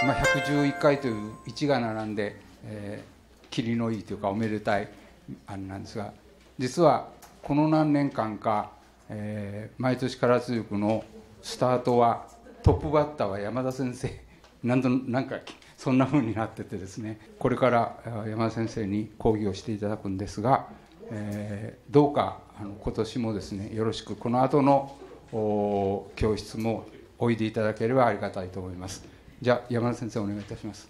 111回という1が並んで、霧のいいというかおめでたいあれなんですが、実はこの何年間か、毎年唐津塾のスタートはトップバッターは山田先生なんかそんな風になっててですね、これから山田先生に講義をしていただくんですが、どうか今年もですねよろしくこの後の教室もおいでいただければありがたいと思います。じゃあ山田先生お願いいたします。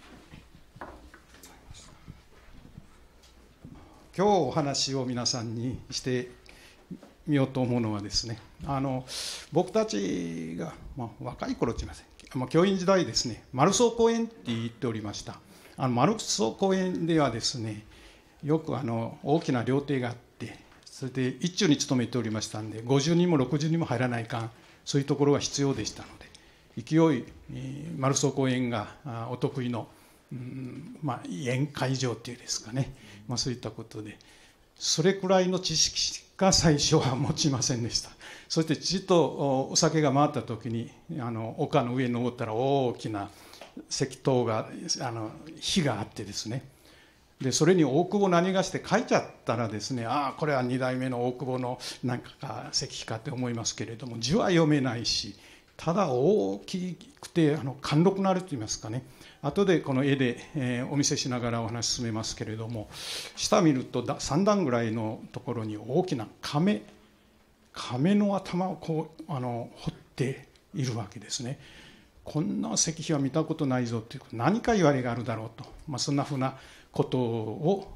今日お話を皆さんにしてみようと思うのはですね、僕たちが、若い頃と言いません、教員時代ですね、丸荘公園って言っておりました。丸荘公園ではですね、よく大きな料亭があって、それで一中に勤めておりましたんで、50人も60人も入らないかん、そういうところが必要でしたので、勢い丸荘公園がお得意の、宴会場っていうんですかね、そういったことで、それくらいの知識しか最初は持ちませんでした。そしてちっとお酒が回った時に丘の上に登ったら大きな石塔が火があってですね、でそれに大久保何がして書いちゃったらですね、これは2代目の大久保のなんか石碑かって思いますけれども、字は読めないし、ただ大きくて貫禄のあると言いますかね、後でこの絵で、お見せしながらお話進めますけれども、下見ると3段ぐらいのところに大きな亀の頭をこう彫っているわけですね。こんな石碑は見たことないぞという何か言われがあるだろうと、そんなふうなことを、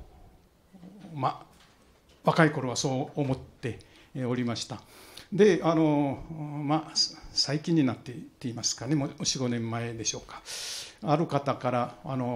若い頃はそう思っておりました。で最近になって言いますかね、もう 4,5 年前でしょうか、ある方から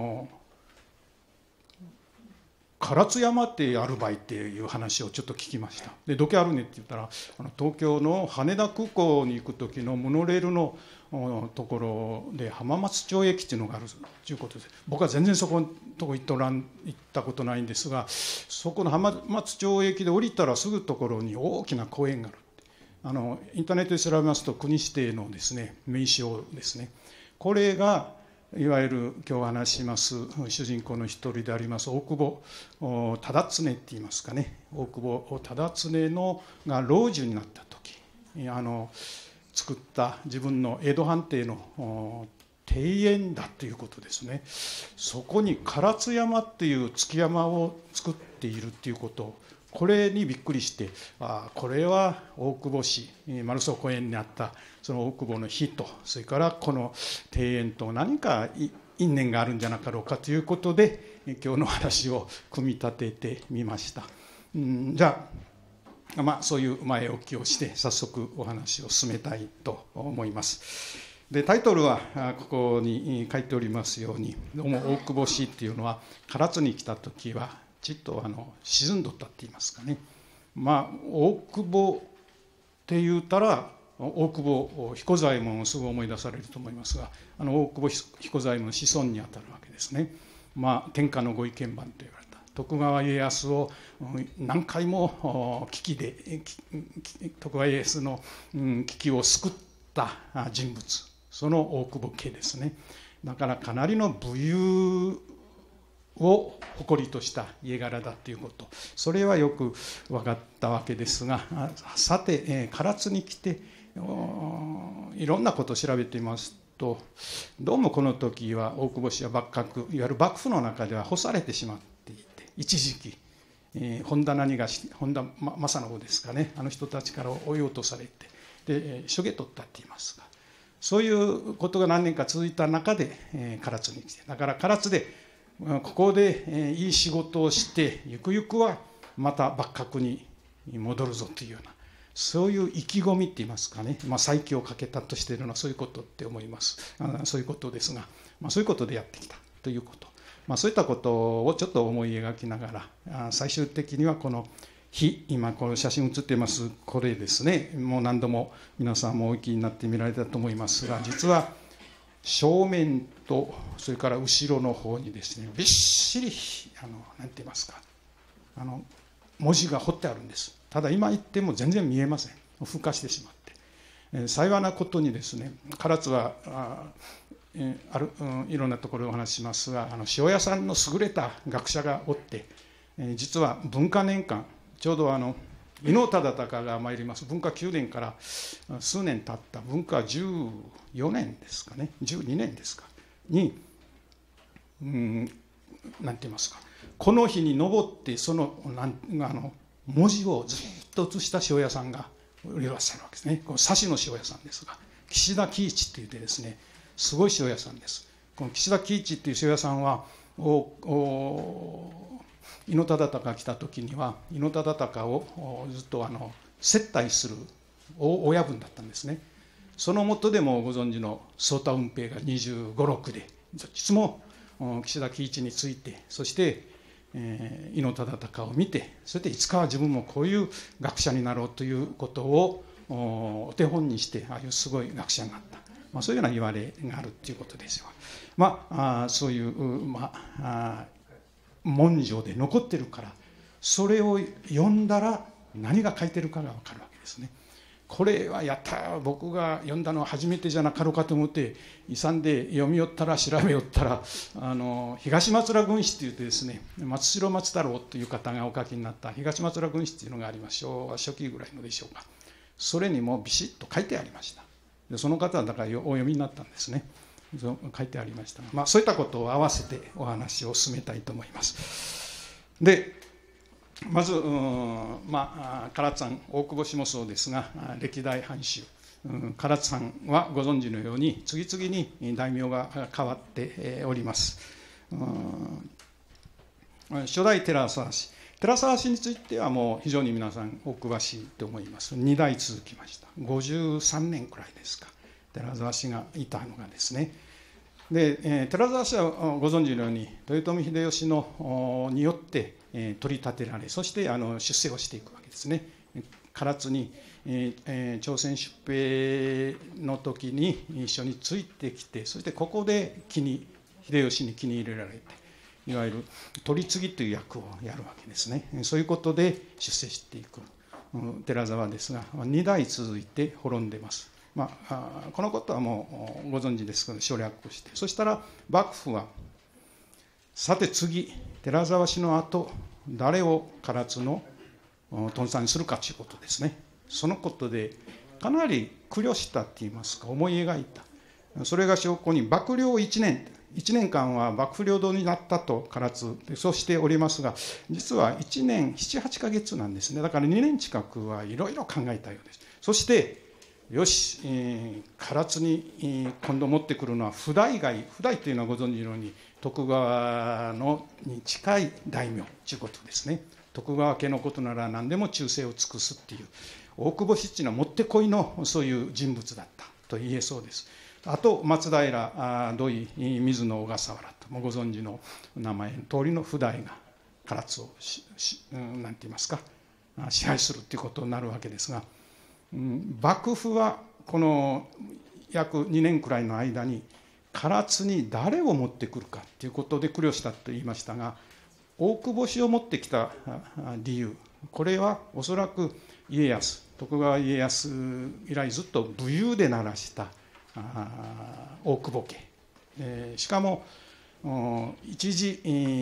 唐津山ってあるばいっていう話をちょっと聞きました。でどけあるねって言ったら、東京の羽田空港に行く時のモノレールのところで浜松町駅っていうのがあるということで、僕は全然そこのとこ行ったことないんですが、そこの浜松町駅で降りたらすぐところに大きな公園がある。インターネットで調べますと国指定のですね名称ですね、これがいわゆる今日話します主人公の一人であります大久保忠常って言いますかね、大久保忠常のが老中になった時作った自分の江戸藩邸の庭園だということですね。そこに唐津山っていう築山を作っているっていうこと、これにびっくりして、これは大久保市丸荘公園にあったその大久保の碑と、それからこの庭園と何か因縁があるんじゃなかろうかということで、今日の話を組み立ててみました。じゃあ、そういう前置きをして早速お話を進めたいと思います。でタイトルはここに書いておりますように、どうも大久保市っていうのは唐津に来た時はちっと沈んどったって言いますかね、大久保って言うたら大久保彦左衛門をすぐ思い出されると思いますが、大久保彦左衛門の子孫にあたるわけですね。天下のご意見番と言われた徳川家康を何回も徳川家康の危機を救った人物、その大久保家ですね。だからかなりの武勇を誇りとした家柄だということ、それはよく分かったわけですが、さて唐津に来ていろんなことを調べていますと、どうもこの時は大久保氏は幕閣、いわゆる幕府の中では干されてしまっていて、一時期本田正信ですかね、人たちから追い落とされて、で処刑取ったって言いますが、そういうことが何年か続いた中で唐津に来て、だから唐津でここでいい仕事をしてゆくゆくはまた幕閣に戻るぞというような、そういう意気込みって言いますかね、再起をかけたとしているのはそういうことって思います。そういうことですが、そういうことでやってきたということ、そういったことをちょっと思い描きながら、最終的にはこの碑、今この写真写っていますこれですね、もう何度も皆さんもお聞きになって見られたと思いますが、実は正面とそれから後ろの方にですね、びっしり何て言いますか、文字が彫ってあるんです。ただ今言っても全然見えません。風化してしまって、幸いなことにですね、唐津はいろんなところでお話ししますが、塩屋さんの優れた学者がおって、実は文化年間、ちょうど伊能忠敬が参ります文化9年から数年経った文化14年ですかね、12年ですかに、なんて言いますか、この日に登ってその文字をずっと写した塩屋さんがいらっしゃるわけですね。この指の塩屋さんですが、岸田喜一って言ってですね、すごい塩屋さんです。この岸田喜一っていう塩屋さんは伊能忠敬が来た時には伊能忠敬をずっと接待する親分だったんですね。その下でもご存知の宗太雲平が25、6でいつも岸田喜一について、そして伊能忠敬を見て、そしていつかは自分もこういう学者になろうということをお手本にして、ああいうすごい学者になった、そういうような言われがあるということですよ。そういう、文章で残ってるから、それを読んだら何が書いてるかが分かるわけですね。これはやった僕が読んだのは初めてじゃなかろうかと思って勇んで読みよったら調べよったら、東松浦軍史といってですね、松代松太郎という方がお書きになった東松浦軍史というのがあります。昭和初期ぐらいのでしょうか。それにもビシッと書いてありました。でその方はだからお読みになったんですね。書いてありました。そういったことを合わせてお話を進めたいと思います。でまず、唐津藩大久保氏もそうですが、歴代藩主唐津藩はご存知のように次々に大名が変わっております。初代寺沢氏についてはもう非常に皆さんお詳しいと思います。2代続きました。53年くらいですか、寺沢氏がいたのがですね。で寺沢氏はご存知のように豊臣秀吉によって取り立てられ、そして出世をしていくわけですね。唐津に朝鮮出兵の時に一緒についてきて、そしてここで秀吉に気に入れられて、いわゆる取り次ぎという役をやるわけですね。そういうことで出世していく寺沢ですが、2代続いて滅んでます。このことはもうご存知ですけど省略して、そしたら幕府はさて次寺沢氏の後誰を唐津の屯さんにするかということですね。そのことでかなり苦慮したといいますか、思い描いた。それが証拠に幕僚1年間は幕府領土になったと唐津でそうしておりますが、実は1年7、8ヶ月なんですね。だから2年近くはいろいろ考えたようです。そしてよし、唐津に今度持ってくるのは譜代というのはご存知のように徳川に近い大名ということですね。徳川家のことなら何でも忠誠を尽くすっていう大久保氏っていうのはもってこいのそういう人物だったと言えそうです。あと松平、土井、水野、小笠原ともご存知の名前の通りの譜代が唐津を何て言いますか支配するということになるわけですが、幕府はこの約2年くらいの間に唐津に誰を持ってくるかということで苦慮したと言いましたが、大久保氏を持ってきた理由、これはおそらく徳川家康以来ずっと武勇で鳴らした大久保家、しかも一時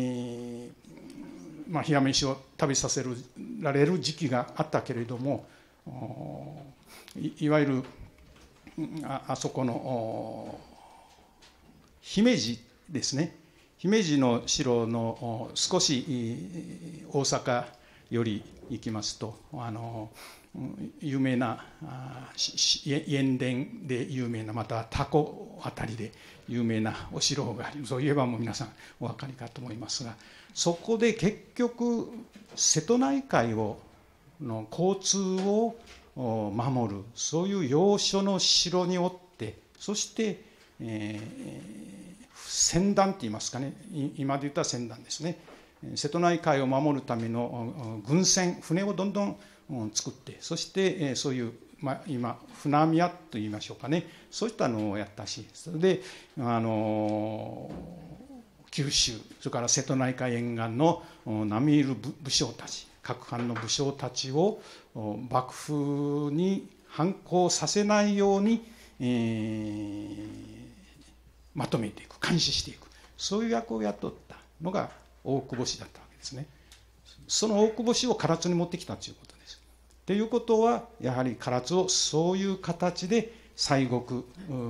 冷や飯を食べさせられる時期があったけれども、いわゆるあそこの姫路ですね、姫路の城の少し大阪より行きますと有名な塩田で有名な、また多古あたりで有名なお城があり、そういえばもう皆さんお分かりかと思いますが、そこで結局瀬戸内海の交通を守るそういう要所の城におって、そして船団って言いますかね、今で言ったら船団ですね、瀬戸内海を守るための軍船、船をどんどん作って、そしてそういう、今船宮と言いましょうかね、そういったのをやったし、それで九州、それから瀬戸内海沿岸の並みいる武将たち、各藩の武将たちを幕府に反抗させないように、 まとめていく、監視していく、そういう役を雇ったのが大久保氏だったわけですね。その大久保氏を唐津に持ってきたということです。ということはやはり唐津をそういう形で西国、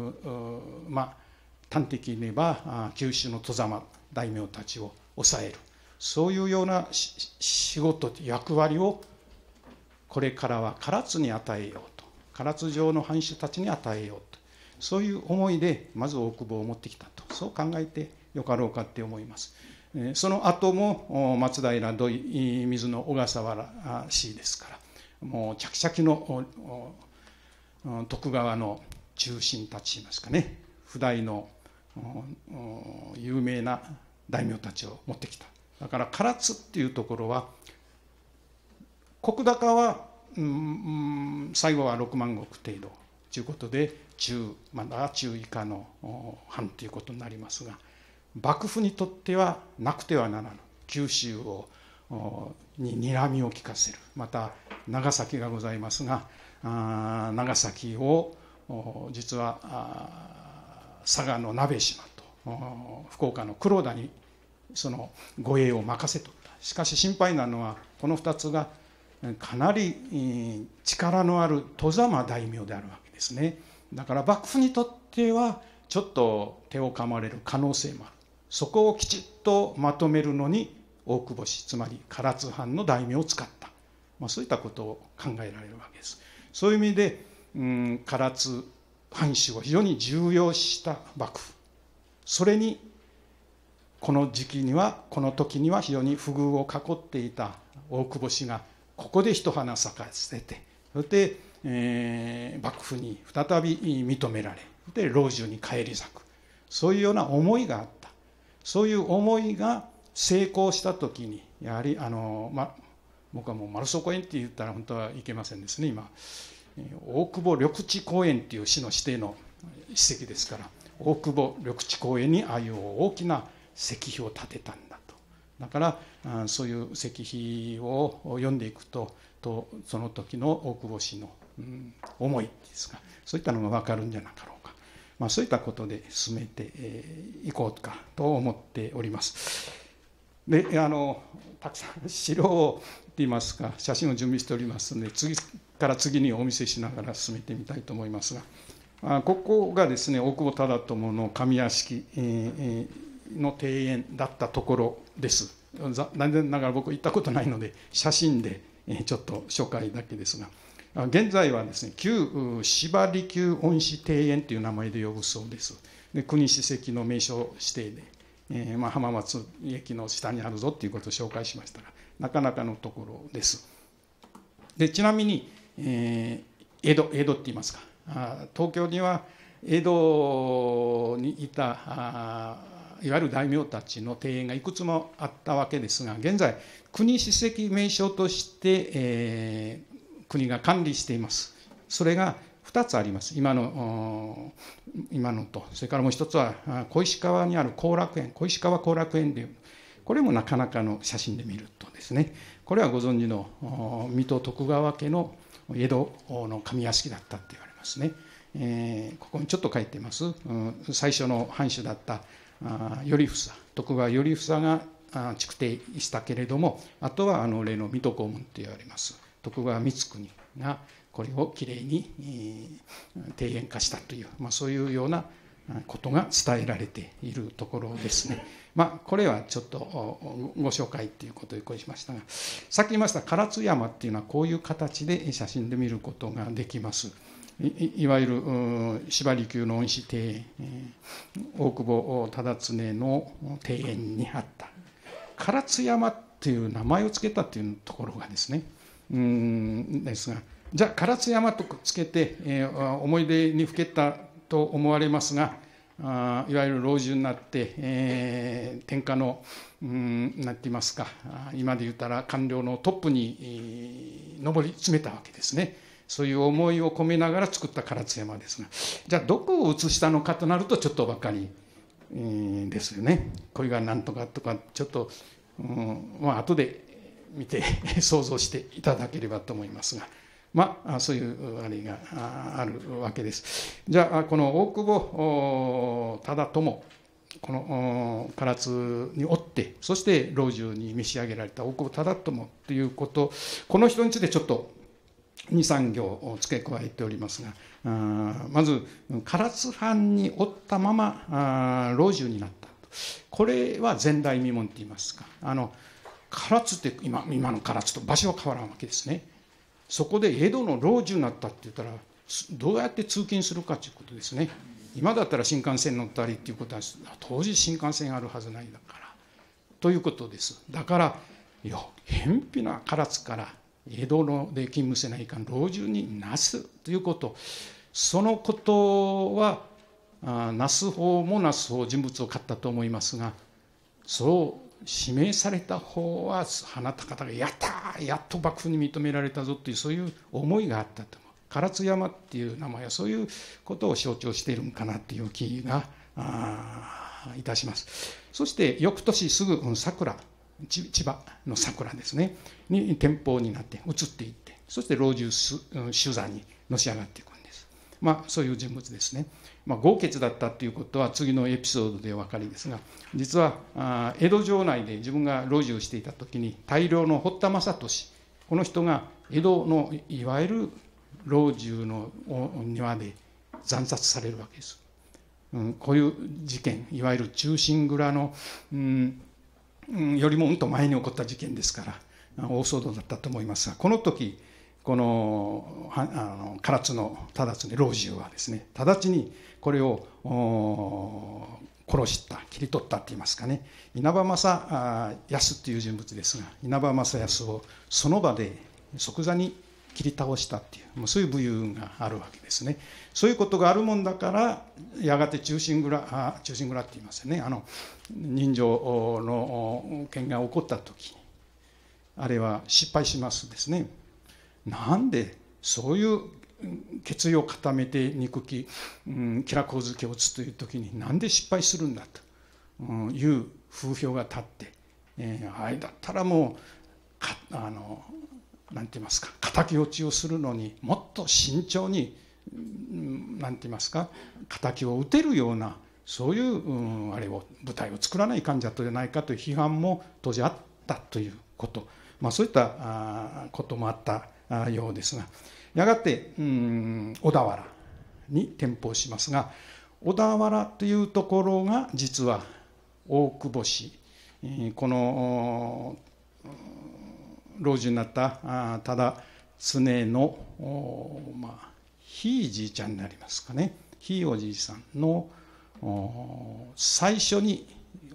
端的に言えば九州の外様大名たちを抑える、そういうような仕事役割をこれからは唐津に与えようと、唐津城の藩主たちに与えようと、そういう思いでまず大久保を持ってきたと、そう考えてよかろうかって思います。その後も松平土井水の小笠原氏ですから、もう着々の徳川の中心たちいいますかね、譜代の有名な大名たちを持ってきた。だから唐津っていうところは石高は、最後は6万石程度ということでまだ中以下の藩ということになりますが、幕府にとってはなくてはならぬ九州に睨みを利かせる、また長崎がございますが、長崎を実は佐賀の鍋島と福岡の黒田にその護衛を任せとった。しかし心配なのはこの2つがかなり力のある外様大名であるわけですね。だから幕府にとってはちょっと手を噛まれる可能性もある。そこをきちっとまとめるのに大久保氏、つまり唐津藩の大名を使った、そういったことを考えられるわけです。そういう意味で唐津藩主を非常に重要視した幕府、それにこの時期にはこの時には非常に不遇を囲っていた大久保氏がここで一花咲かせて、そして、幕府に再び認められ、で老中に返り咲く、そういうような思いがあった。そういう思いが成功した時にやはり僕はもう丸荘公園って言ったら本当はいけませんですね。今大久保緑地公園っていう市の指定の史跡ですから、大久保緑地公園にああいう大きな石碑を建てたんだと。だからそういう石碑を読んでいくとその時の大久保氏の思いですか、そういったのが分かるんじゃなかろうか。そういったことで進めていこうかと思っております。でたくさん資料をといいますか写真を準備しておりますので、次から次にお見せしながら進めてみたいと思いますが、ここがですね大久保忠友の上屋敷の庭園だったところです。残念ながら僕行ったことないので写真でちょっと紹介だけですが、現在はですね旧芝離宮恩賜庭園という名前で呼ぶそうです。で国史跡の名所指定で、浜松駅の下にあるぞということを紹介しましたが、なかなかのところです。でちなみに、江戸って言いますか、東京には江戸にいたいわゆる大名たちの庭園がいくつもあったわけですが、現在国史跡名所として、国が管理しています。それが2つあります。今のと、それからもう一つは小石川にある後楽園、小石川後楽園でいう、これもなかなかの写真で見るとですね、これはご存知の水戸徳川家の江戸の上屋敷だったって言われますね。ここにちょっと書いてます。最初の藩主だった頼房、徳川頼房が築堤したけれども、あとは例の水戸黄門と言われます徳川光圀がこれをきれいに庭園化したという、そういうようなことが伝えられているところですね。これはちょっとご紹介ということをしましたが、さっき言いました唐津山っていうのはこういう形で写真で見ることができます。いわゆる芝離宮の恩賜庭園、大久保忠常の庭園にあった唐津山っていう名前を付けたというところがですね、ですが、じゃあ唐津山とつけて、思い出にふけたと思われますが、いわゆる老中になって、天下の何て言いますか、今で言ったら官僚のトップに上り詰めたわけですね。そういう思いを込めながら作った唐津山ですが、じゃあどこを写したのかとなるとちょっとばかりですよね。これが何とかとかちょっと、後で見て想像していただければと思いますが、 そういうあれがあるわけです。じゃあこの大久保忠友、この唐津におって、そして老中に召し上げられた大久保忠友ということ、この人についてちょっと2、3行付け加えておりますが、まず唐津藩におったまま老中になった。これは前代未聞といいますか、唐津って今の唐津と場所は変わらんわけですね。そこで江戸の老中になったって言ったらどうやって通勤するかということですね。今だったら新幹線乗ったりっていうことは当時新幹線あるはずないだからということです。だから偏僻な唐津から江戸で勤務せないかん老中になすということ、そのことはなす方もなす方人物を買ったと思いますが、そう指名された方は鼻高々やったやっと幕府に認められたぞというそういう思いがあったと。唐津山っていう名前はそういうことを象徴しているのかなという気がいたします。そして翌年すぐ桜、千葉の桜ですねに天保になって移っていって、そして老中主座にのし上がっていくんです。そういう人物ですね。豪傑だったということは次のエピソードでお分かりですが、実は江戸城内で自分が老中をしていた時に大量の堀田正俊、この人が江戸のいわゆる老中の庭で惨殺されるわけです。こういう事件、いわゆる忠臣蔵の、よりもうんと前に起こった事件ですから大騒動だったと思いますが、この時この唐津の忠常老中はですね、直ちにこれを殺した切り取ったって言いますかね、稲葉正康という人物ですが、稲葉正康をその場で即座に切り倒したっていう、そういう武勇があるわけですね。そういうことがあるもんだから、やがて忠臣蔵って言いますよね、人情の件が起こった時、あれは失敗しますですね。なんでそういう決意を固めて憎き、吉良上野を打つという時になんで失敗するんだという風評が立って、あれだったらもうなんて言いますか、敵落ちをするのにもっと慎重になんて言いますか、敵を撃てるようなそういうあれを部隊を作らないかんじゃとじゃないかという批判も当時あったということ、そういったこともあったようですが、やがて小田原に転封しますが、小田原というところが実は大久保氏、この老中になった忠常のひいじいちゃんになりますかね、ひいおじいさんの最初に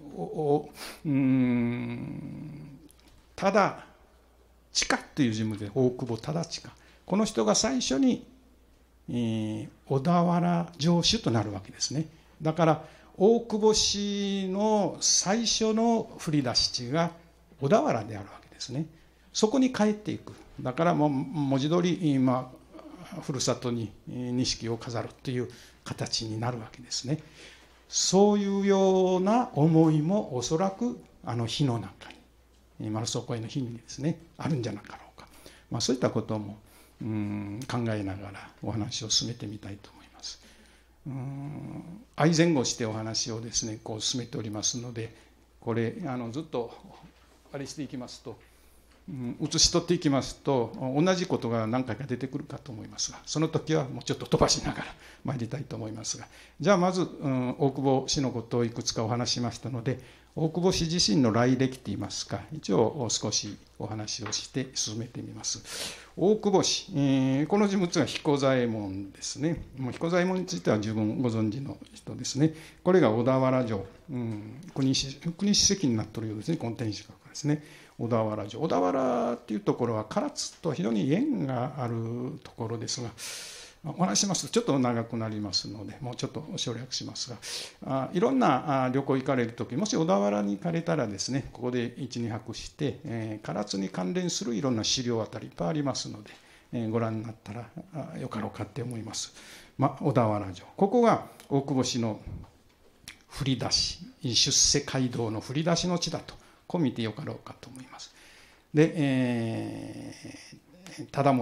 忠親という人物で、大久保忠親、この人が最初に小田原城主となるわけですね。だから大久保氏の最初の振り出し地が小田原であるわけですね。そこに帰っていく。だからもう文字通りふるさとに錦を飾るという形になるわけですね。そういうような思いもおそらくあの火の中に、丸荘公園の火にですねあるんじゃなかろうか、そういったことも考えながらお話を進めてみたいと思います。相前後してお話をですねこう進めておりますので、これずっとあれしていきますと、写し取っていきますと同じことが何回か出てくるかと思いますが、その時はもうちょっと飛ばしながら参りたいと思いますが、じゃあまず大久保氏のことをいくつかお話ししましたので、大久保氏自身の来歴といいますか、一応少しお話をして進めてみます。大久保氏、この人物が彦左衛門ですね。もう彦左衛門については十分ご存知の人ですね。これが小田原城、国史跡になっているようですね、この天守閣ですね。小田原城、小田原っていうところは唐津と非常に縁があるところですが、お話しますとちょっと長くなりますのでもうちょっと省略しますが、いろんな旅行行かれる時、もし小田原に行かれたらですね、ここで 1,2 泊して、唐津に関連するいろんな資料あたりいっぱいありますので、ご覧になったらよかろうかって思います。小田原城、ここが大久保氏の振り出し、出世街道の振り出しの地だとこう見てよかろうかと思います。で、忠元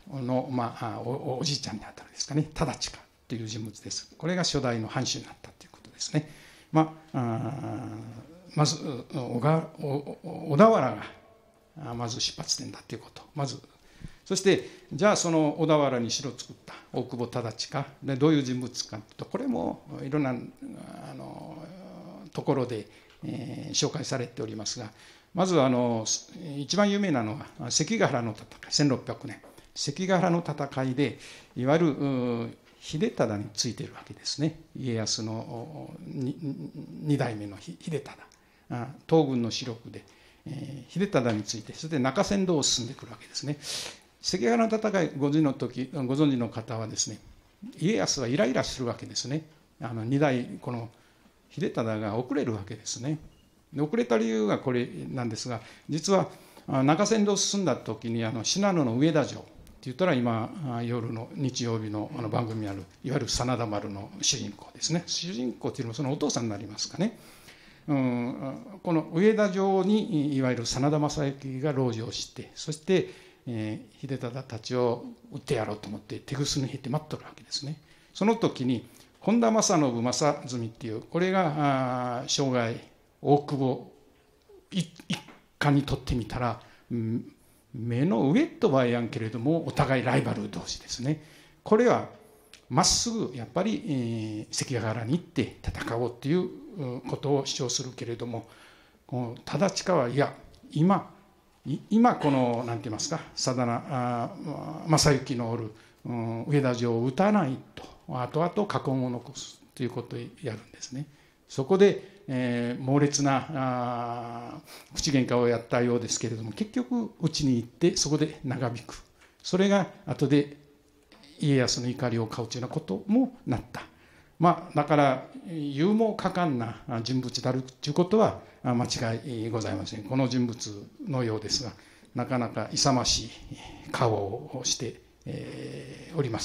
の、おじいちゃんにあたるですかね、忠親という人物です。これが初代の藩主になったということですね。まず小田原がまず出発点だということ、まず、そしてじゃあその小田原に城を作った大久保忠親でどういう人物かというと、これもいろんなところで、紹介されておりますが、まず一番有名なのは関ヶ原の戦い、1600年関ヶ原の戦いで、いわゆる秀忠についているわけですね。家康の2代目の秀忠、東軍の主力で、秀忠について、そして中山道を進んでくるわけですね。関ヶ原の戦いご存知の方はですね、家康はイライラするわけですね。2代この秀忠が遅れるわけですね。で遅れた理由がこれなんですが、実は中山道を進んだ時に信濃の上田城って言ったら、今夜の日曜日の番組にあるいわゆる真田丸の主人公ですね。主人公っていうのはそのお父さんになりますかね。この上田城にいわゆる真田昌幸が籠城して、そして、秀忠たちを撃ってやろうと思って手ぐすに引いて待っとるわけですね。その時に本田正信正純っていう、これが生涯大久保一家にとってみたら目の上とはやんけれどもお互いライバル同士ですね。これはまっすぐやっぱり、関ヶ原に行って戦おうということを主張するけれども、この忠親はいや今この何て言いますか、定正幸のおる、上田城を撃たないと後々禍根を残すということをやるんですね。そこで、猛烈な口喧嘩をやったようですけれども、結局討ちに行ってそこで長引く、それが後で家康の怒りを買うというようなこともなった。だから勇猛果敢な人物であるということは間違いございません。この人物のようですが、なかなか勇ましい顔をして、おります。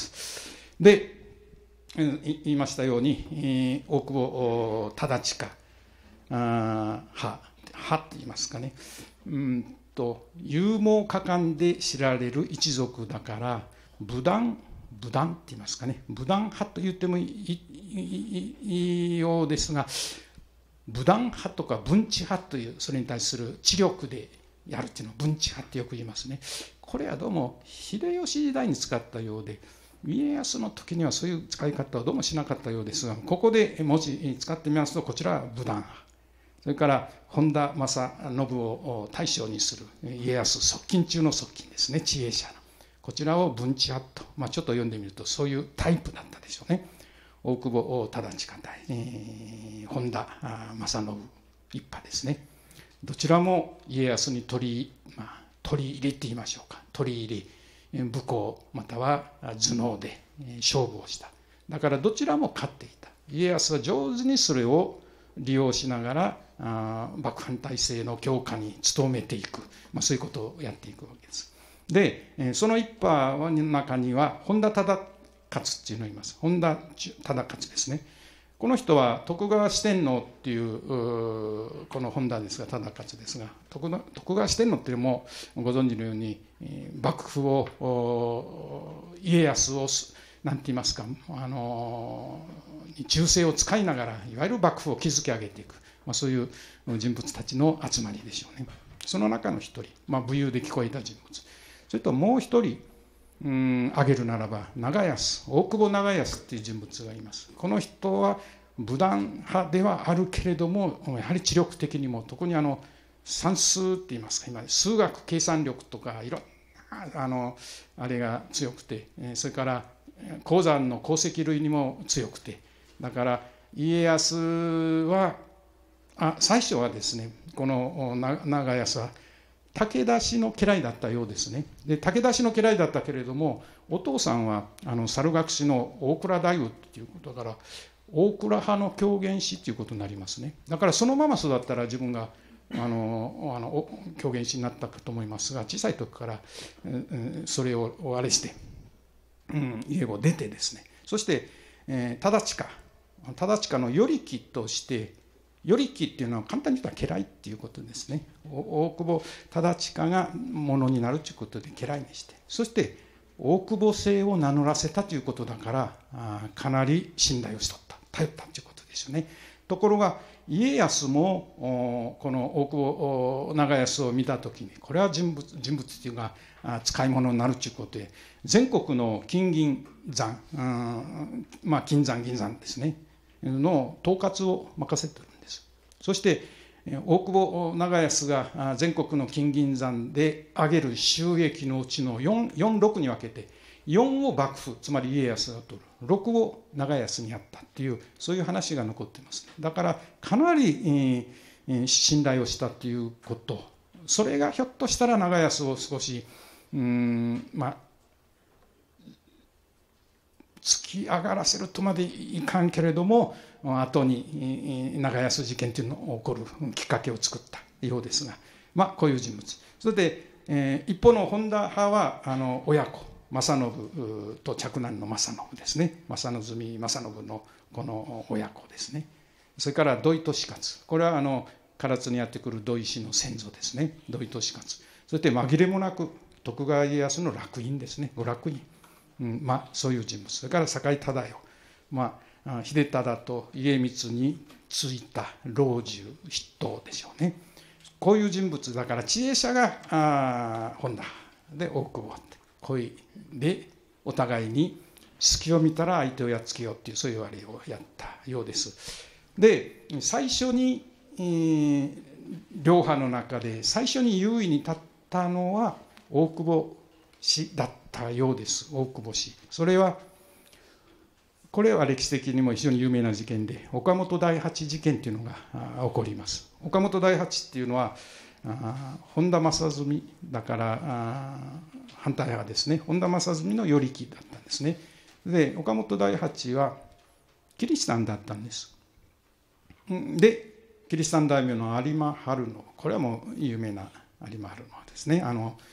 で、言いましたように大久保忠親派って言いますかね、勇猛果敢で知られる一族だから、武断って言いますかね、武断派と言ってもいいようですが、武断派とか文治派という、それに対する知力でやるっていうのを文治派ってよく言いますね。これはどうも秀吉時代に使ったようで、家康の時にはそういう使い方はどうもしなかったようですが、ここで文字使ってみますと、こちらは武断派、それから本田正信を大将にする家康側近中の側近ですね、知恵者の、こちらを文治派と、ちょっと読んでみるとそういうタイプだったでしょうね。大久保忠親対、本田正信一派ですね。どちらも家康に取り入れって言いましょうか、取り入れ、武功または頭脳で勝負をした。だからどちらも勝っていた。家康は上手にそれを利用しながら幕藩体制の強化に努めていく、そういうことをやっていくわけです。でその一派の中には本田忠勝っていうのがいます。本田忠勝ですね。この人は徳川四天王っていうこの本田ですが、忠勝ですが、徳川四天王っていうのもご存知のように幕府を家康を何て言いますか、忠誠を使いながらいわゆる幕府を築き上げていく、そういう人物たちの集まりでしょうね。その中の一人、武勇で聞こえた人物、それともう一人挙げるならば大久保長安っていう人物がいます。この人は武断派ではあるけれども、やはり知力的にも特に算数って言いますか、今数学計算力とかいろんなあれが強くて、それから鉱山の鉱石類にも強くて、だから家康は最初はですね、この長安は武田氏の家来だったようですね。で武田氏の家来だったけれども、お父さんは猿楽師の大倉太夫っていうことだから、大倉派の狂言師っていうことになりますね。だからそのまま育ったら自分が狂言師になったかと思いますが、小さい時からそれをあれして家を出てですね、そして忠親の与力として、与力っていうのは簡単に言ったら家来っていうことですね。大久保忠親がものになるということで家来にして、そして大久保姓を名乗らせたということだから、かなり信頼をしとった、頼ったということですよね。ところが家康もこの大久保長安を見た時に、これは人物というか使い物になるということで、全国の金銀山、金山銀山ですねの統括を任せてるんです。そして大久保長安が全国の金銀山で上げる収益のうちの6に分けて、4を幕府、つまり家康が取る、6を長安にやったっていう、そういう話が残っています。だからかなり信頼をしたということ、それがひょっとしたら長安を少し突き上がらせるとまでいかんけれども、後に長安事件というのが起こるきっかけを作ったようですが、こういう人物。それで、一方の本田派は親子正信と嫡男の正信ですね、正純正信のこの親子ですね。それから土井利勝、これは唐津にやってくる土井氏の先祖ですね、土井利勝。そして紛れもなく徳川家康の楽印ですね、ご楽印、そういう人物。それから酒井忠世、秀忠と家光についた老中筆頭でしょうね。こういう人物だから、知恵者が本田で大久保って、こういうでお互いに隙を見たら相手をやっつけようっていう、そういうあれをやったようです。で最初に、両派の中で最初に優位に立ったのは大久保氏だったようです。大久保氏、これは歴史的にも非常に有名な事件で、岡本第八事件というのが起こります。岡本第八っていうのは本田正純だから反対派ですね、本田正純の与力だったんですね。で岡本第八はキリシタンだったんです。でキリシタン大名の有馬春野、これはもう有名な有馬春野ですね。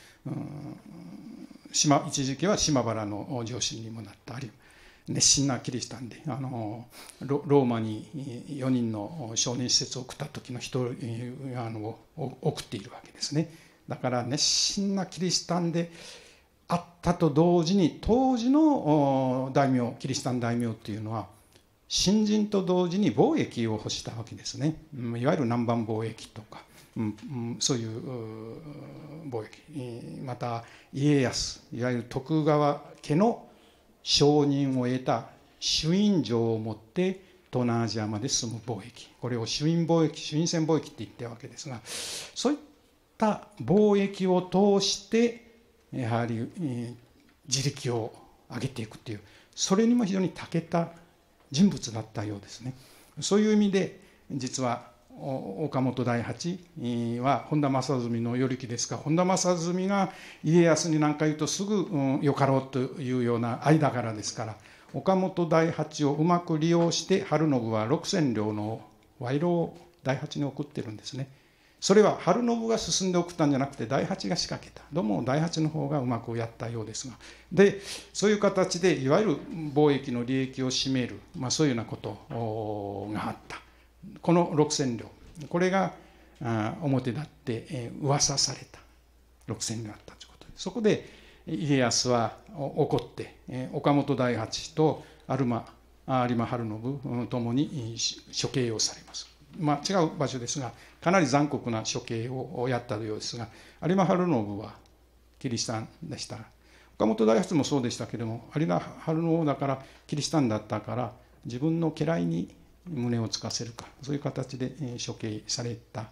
一時期は島原の城主にもなった熱心なキリシタンで、ローマに4人の少年施設を送った時の1人を送っているわけですね。だから熱心なキリシタンであったと同時に、当時の大名、キリシタン大名というのは新人と同時に貿易を欲したわけですね。いわゆる南蛮貿易とか、そういう貿易、また家康、いわゆる徳川家の承認を得た朱印状を持って東南アジアまで進む貿易、これを朱印船貿易って言ってるわけですが、そういった貿易を通してやはり自力を上げていくという、それにも非常に長けた人物だったようですね。そういう意味で実は岡本第八は本田正純の与力ですが、本田正純が家康に何か言うとすぐよかろうというような間柄ですから、岡本第八をうまく利用して晴信は6000両の賄賂を第八に送ってるんですね。それは晴信が進んで送ったんじゃなくて第八が仕掛けた。どうも第八の方がうまくやったようですが、でそういう形でいわゆる貿易の利益を占める、そういうようなことがあった。この6000両、これが表立って噂された6000両あったということで、そこで家康は怒って岡本第八と有馬晴信ともに処刑をされます。違う場所ですが、かなり残酷な処刑をやったようですが、有馬晴信はキリシタンでした。岡本第八もそうでしたけれども、有馬晴信だからキリシタンだったから自分の家来に胸をつかせるか、そういう形で処刑された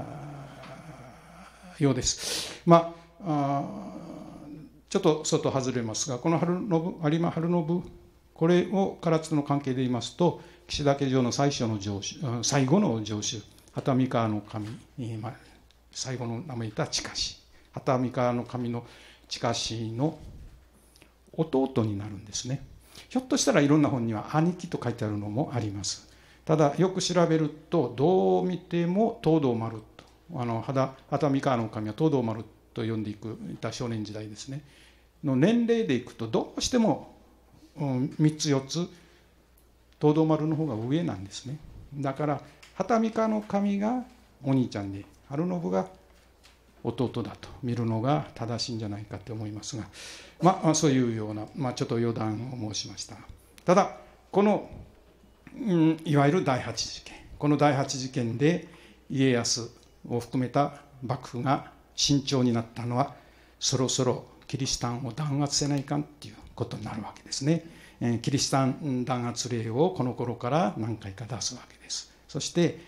ようです。ちょっと外外れますが、この有馬晴信、これを唐津の関係で言いますと、岸田家城の最後の城主、畑見川の神、最後の名前言った近し、畑見川の神の近しの弟になるんですね。ひょっとしたらいろんな本には兄貴と書いてあるのもあります。ただよく調べると、どう見ても東堂丸と、畑見川の神は東堂丸と呼んでいた少年時代ですねの年齢でいくと、どうしても3つ4つ東堂丸の方が上なんですね。だから畑見川の神がお兄ちゃんで、晴信が弟だと見るのが正しいんじゃないかと思いますが、そういうような、ちょっと余談を申しました。ただこの、いわゆる第八事件、この第八事件で家康を含めた幕府が慎重になったのは、そろそろキリシタンを弾圧せないかんっていうことになるわけですね。キリシタン弾圧令をこの頃から何回か出すわけです。そして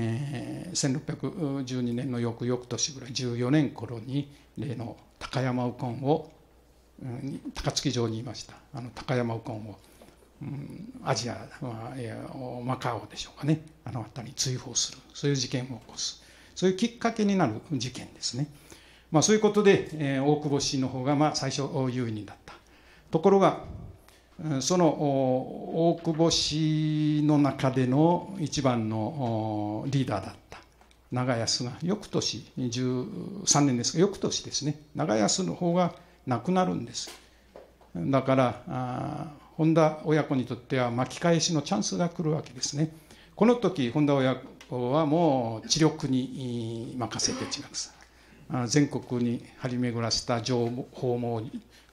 1612年の翌々年ぐらい、14年頃に例の高山右近を、高槻城にいました高山右近を、アジア、マカオでしょうかね、あの辺りに追放する、そういう事件を起こす、そういうきっかけになる事件ですね。そういうことで、大久保氏の方が最初優位になった。ところがその大久保氏の中での一番のリーダーだった長安が翌年13年ですが、翌年ですね、長安の方が亡くなるんです。だから本田親子にとっては巻き返しのチャンスが来るわけですね。この時本田親子はもう知力に任せて違う、全国に張り巡らせた情報も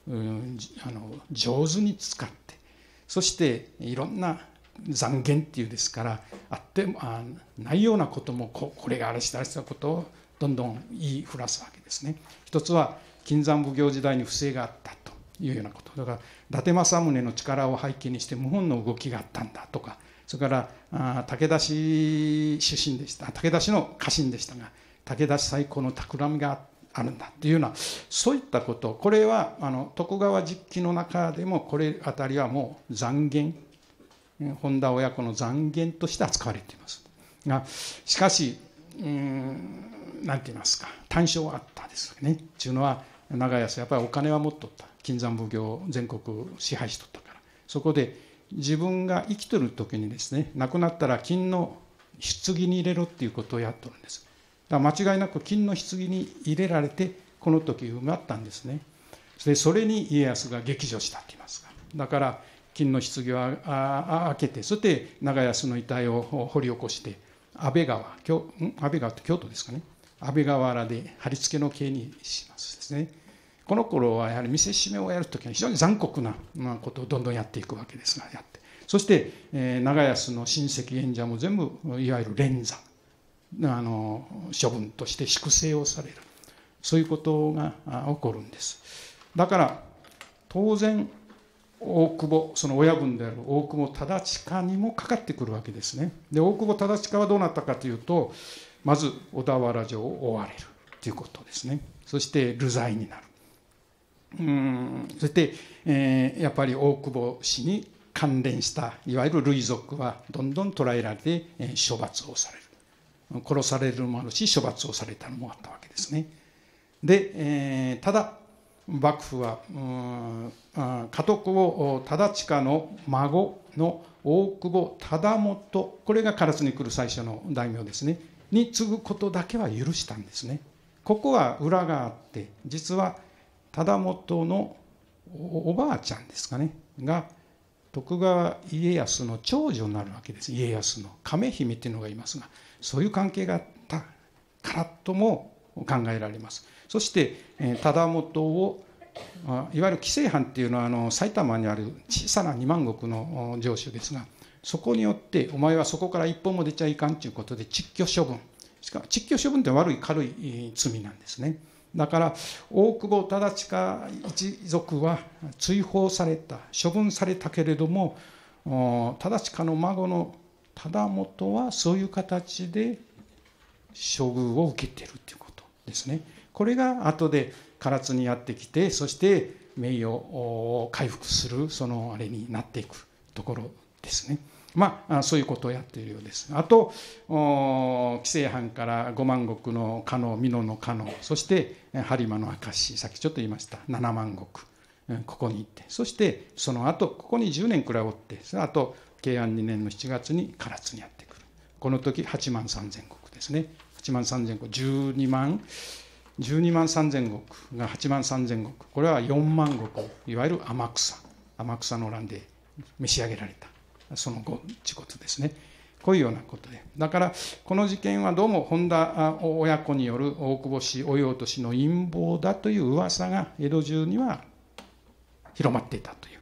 上手に使って、そしていろんな讒言っていうですからあってないようなこともこれがあれしたことをどんどん言いふらすわけですね。一つは金山奉行時代に不正があったというようなことだから、伊達政宗の力を背景にして謀反の動きがあったんだとか、それから武田氏出身でした、武田氏の家臣でしたが武田氏最高の企みがあるんだというような、そういったこと、これは徳川実記の中でもこれあたりはもう讒言、本田親子の讒言として扱われていますが、しかし何て言いますか、短所はあったですね。というのは長安やっぱりお金は持っとった、金山奉行全国支配しとったから、そこで自分が生きとる時にですね、亡くなったら金の棺に入れろっていうことをやっとるんです。だから間違いなく金の棺に入れられてこの時埋まったんですね。それに家康が激怒したと言いますか、だから金の棺を開けて、そして長安の遺体を掘り起こして安倍川って京都ですかね、安倍川原で貼り付けの刑にしますですね。この頃はやはり見せしめをやるときは非常に残酷なことをどんどんやっていくわけですが、やって、そして長安の親戚縁者も全部いわゆる連座処分として粛清をされる、そういうことが起こるんです。だから当然大久保、その親分である大久保忠親にもかかってくるわけですね。で大久保忠親はどうなったかというと、まず小田原城を追われるということですね。そして流罪になる。そして、やっぱり大久保氏に関連したいわゆる類族はどんどん捕らえられて、処罰をされる、殺されるのもあるし処罰をされたのもあったわけですね。で、ただ幕府は家督を忠親の孫の大久保忠元、これが唐津に来る最初の大名ですねに継ぐことだけは許したんですね。ここは裏があって、実は忠元のおばあちゃんですかねが徳川家康の長女になるわけです。家康の亀姫っていうのがいますが、そういう関係があったからとも考えられます。そして忠元をいわゆる紀勢藩っていうのは埼玉にある小さな2万石の城主ですが、そこによってお前はそこから一歩も出ちゃいかんということで窒居処分、しかも窒居処分って悪い軽い罪なんですね。だから大久保忠親一族は追放された、処分されたけれども、忠親の孫の忠元はそういう形で処遇を受けているということですね。これが後で唐津にやってきて、そして名誉を回復するそのあれになっていくところですね。そういうことをやっているようです。あと紀勢藩から5万石の加納、美濃の加納、そして播磨の明石、さっきちょっと言いました7万石、ここに行って、そしてその後ここに10年くらいおって、その後慶安2年の7月に唐津にやってくる。この時8万3000石ですね。8万3000石、12万3000石が8万3000石、これは4万石、いわゆる天草の乱で召し上げられたその後ということですね。 こういうようなことで、だからこの事件はどうも本田親子による大久保氏、御用達の陰謀だという噂が江戸中には広まっていたという。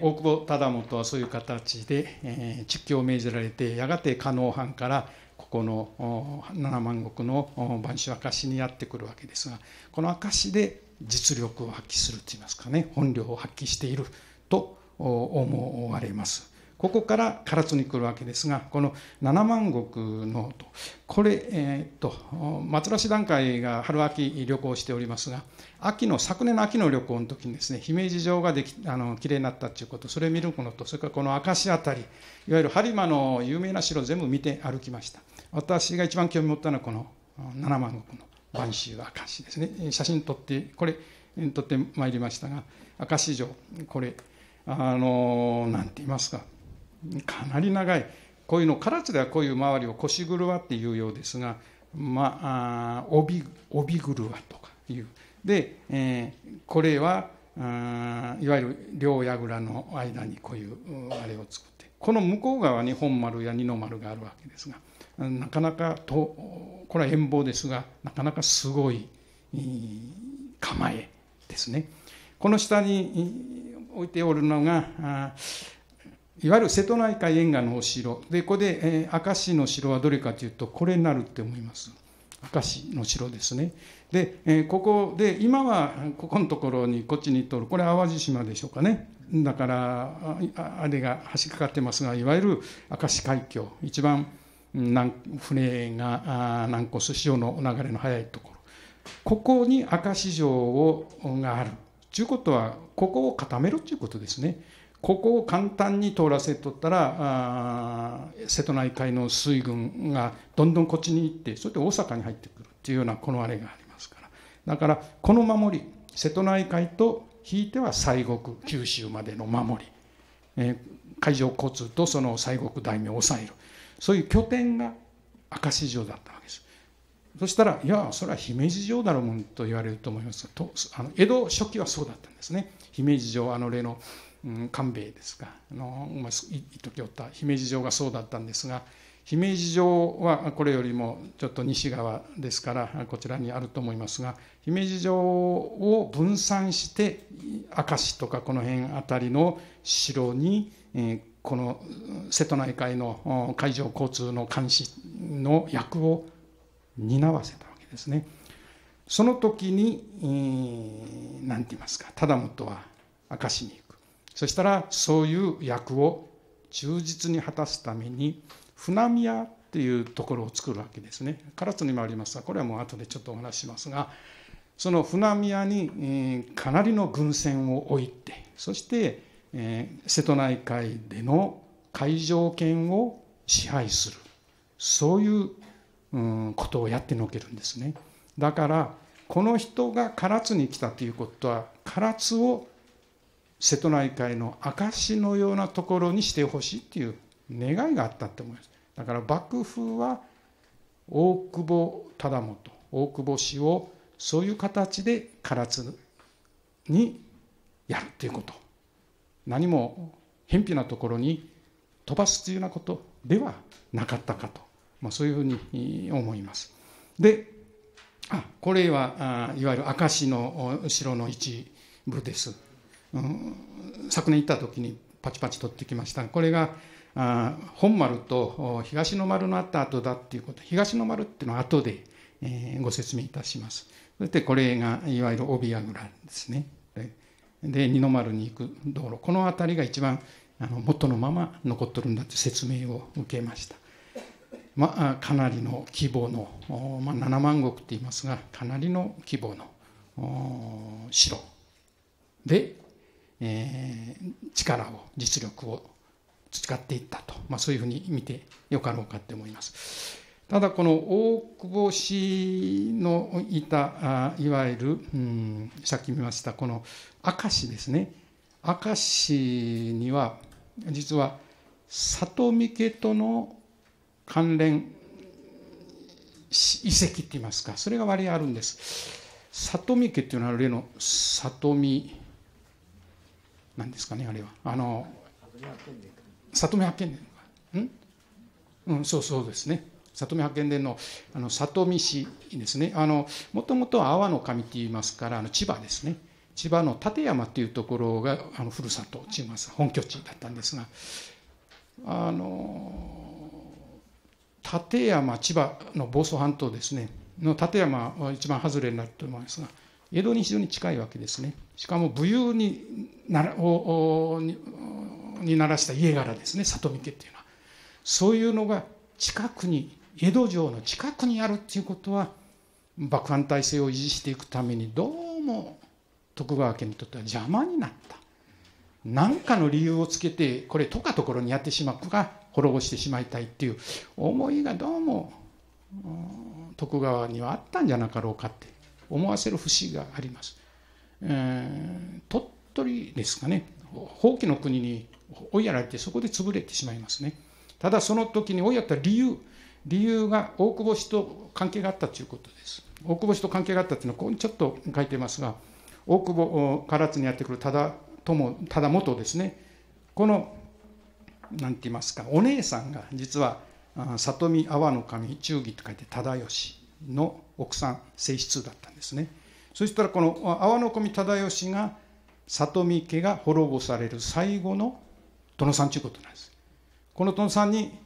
大久保忠元はそういう形で、蟄居を命じられて、やがて加納藩からここの七万石の播州明石にやってくるわけですが、この明石で実力を発揮するといいますかね、本領を発揮していると思われます。ここから唐津に来るわけですが、この七万石のこれ、松浦市段階が春秋旅行しておりますが、昨年の秋の旅行の時にですね、姫路城がきれいになったということ、それを見るのと、それからこの明石あたり、いわゆる播磨の有名な城全部見て歩きました。私が一番興味持ったのはこの七万石の播州明石ですね。写真撮ってまいりましたが、明石城、これなんて言いますか、かなり長い、こういうの唐津ではこういう周りを腰車っていうようですが、帯車とかいうで、これはいわゆる両櫓の間にこういうあれを作って、この向こう側に本丸や二の丸があるわけですが、なかなかこれは遠望ですが、なかなかすごい構えですね。この下に置いておるのがいわゆる瀬戸内海沿岸のお城で、ここで、明石の城はどれかというとこれになるって思います。明石の城ですね。で、ここで今はここのところにこっちに通る、これ淡路島でしょうかね。だからあれが橋かかってますが、いわゆる明石海峡、一番船が難航する潮の流れの速いところ、ここに明石城があるということは、ここを固めるということですね。ここを簡単に通らせとったら瀬戸内海の水軍がどんどんこっちに行って、それで大阪に入ってくるっていうようなこのあれがありますから、だからこの守り、瀬戸内海とひいては西国九州までの守り、海上交通とその西国大名を抑える、そういう拠点が明石城だったわけです。そしたら、いやそれは姫路城だろうもんと言われると思いますと、江戸初期はそうだったんですね。姫路城、例の官兵衛ですか、一時おった姫路城がそうだったんですが、姫路城はこれよりもちょっと西側ですからこちらにあると思いますが、姫路城を分散して明石とかこの辺あたりの城に、この瀬戸内海の海上交通の監視の役を担わせたわけですね。その時に何て言いますか、忠元は明石に行く。そしたらそういう役を忠実に果たすために船宮っていうところを作るわけですね。唐津にもありますが、これはもう後でちょっとお話ししますが、その船宮にかなりの軍船を置いて、そして瀬戸内海での海上権を支配する、そういうことをやってのけるんですね。だからこの人が唐津に来たということは、唐津を瀬戸内海の明石のようなところにしてほしいっていう願いがあったと思います。だから幕府は大久保忠元、大久保氏をそういう形で唐津にやるということ、何も偏僻なところに飛ばすというようなことではなかったかと、そういうふうに思います。で、これはいわゆる明石の城の一部です。昨年行った時にパチパチ取ってきました。これが本丸と東の丸のあった後だっていうこと、東の丸っていうのは後でご説明いたします。そしてこれがいわゆる帯櫓ですね。で二の丸に行く道路、この辺りが一番元のまま残っとるんだって説明を受けました。かなりの規模の、7万石って言いますが、かなりの規模の城で、力を実力を培っていったと、そういうふうに見てよかろうかと思います。ただこの大久保氏のいたいわゆる、さっき見ましたこの明石ですね。明石には実は里見家との関連遺跡って言いますか、それが割合あるんです。里見家っていうのは例の里見なんですかね、あれは里見八犬伝そうですね。里見八犬伝の里見市ですね。もともとは阿波の神って言いますから、千葉ですね。千葉の館山っていうところがふるさとといいます、本拠地だったんですが、館山、千葉の房総半島ですねの館山は一番外れになると思いますが、江戸に非常に近いわけですね。しかも武勇にならした家柄ですね、里見家っていうのは。そういうのが近くに、江戸城の近くにあるっていうことは、幕藩体制を維持していくためにどうも徳川家にとっては邪魔になった。何かの理由をつけて、これとかところにやってしまうか、滅ぼしてしまいたいっていう思いがどうも徳川にはあったんじゃなかろうかって思わせる節があります。鳥取ですかね、宝亀の国に追いやられて、そこで潰れてしまいますね。ただその時に追いやった理由が大久保氏と関係があったということです。大久保氏と関係があったというのはここにちょっと書いてますが、大久保唐津にやってくる忠元ですね、この何て言いますか、お姉さんが実は里見阿波の神忠義と書いて忠義の奥さん正室だったんですね。そしたらこの阿波の神忠義が里見家が滅ぼされる最後の殿さんということなんです。この殿さんに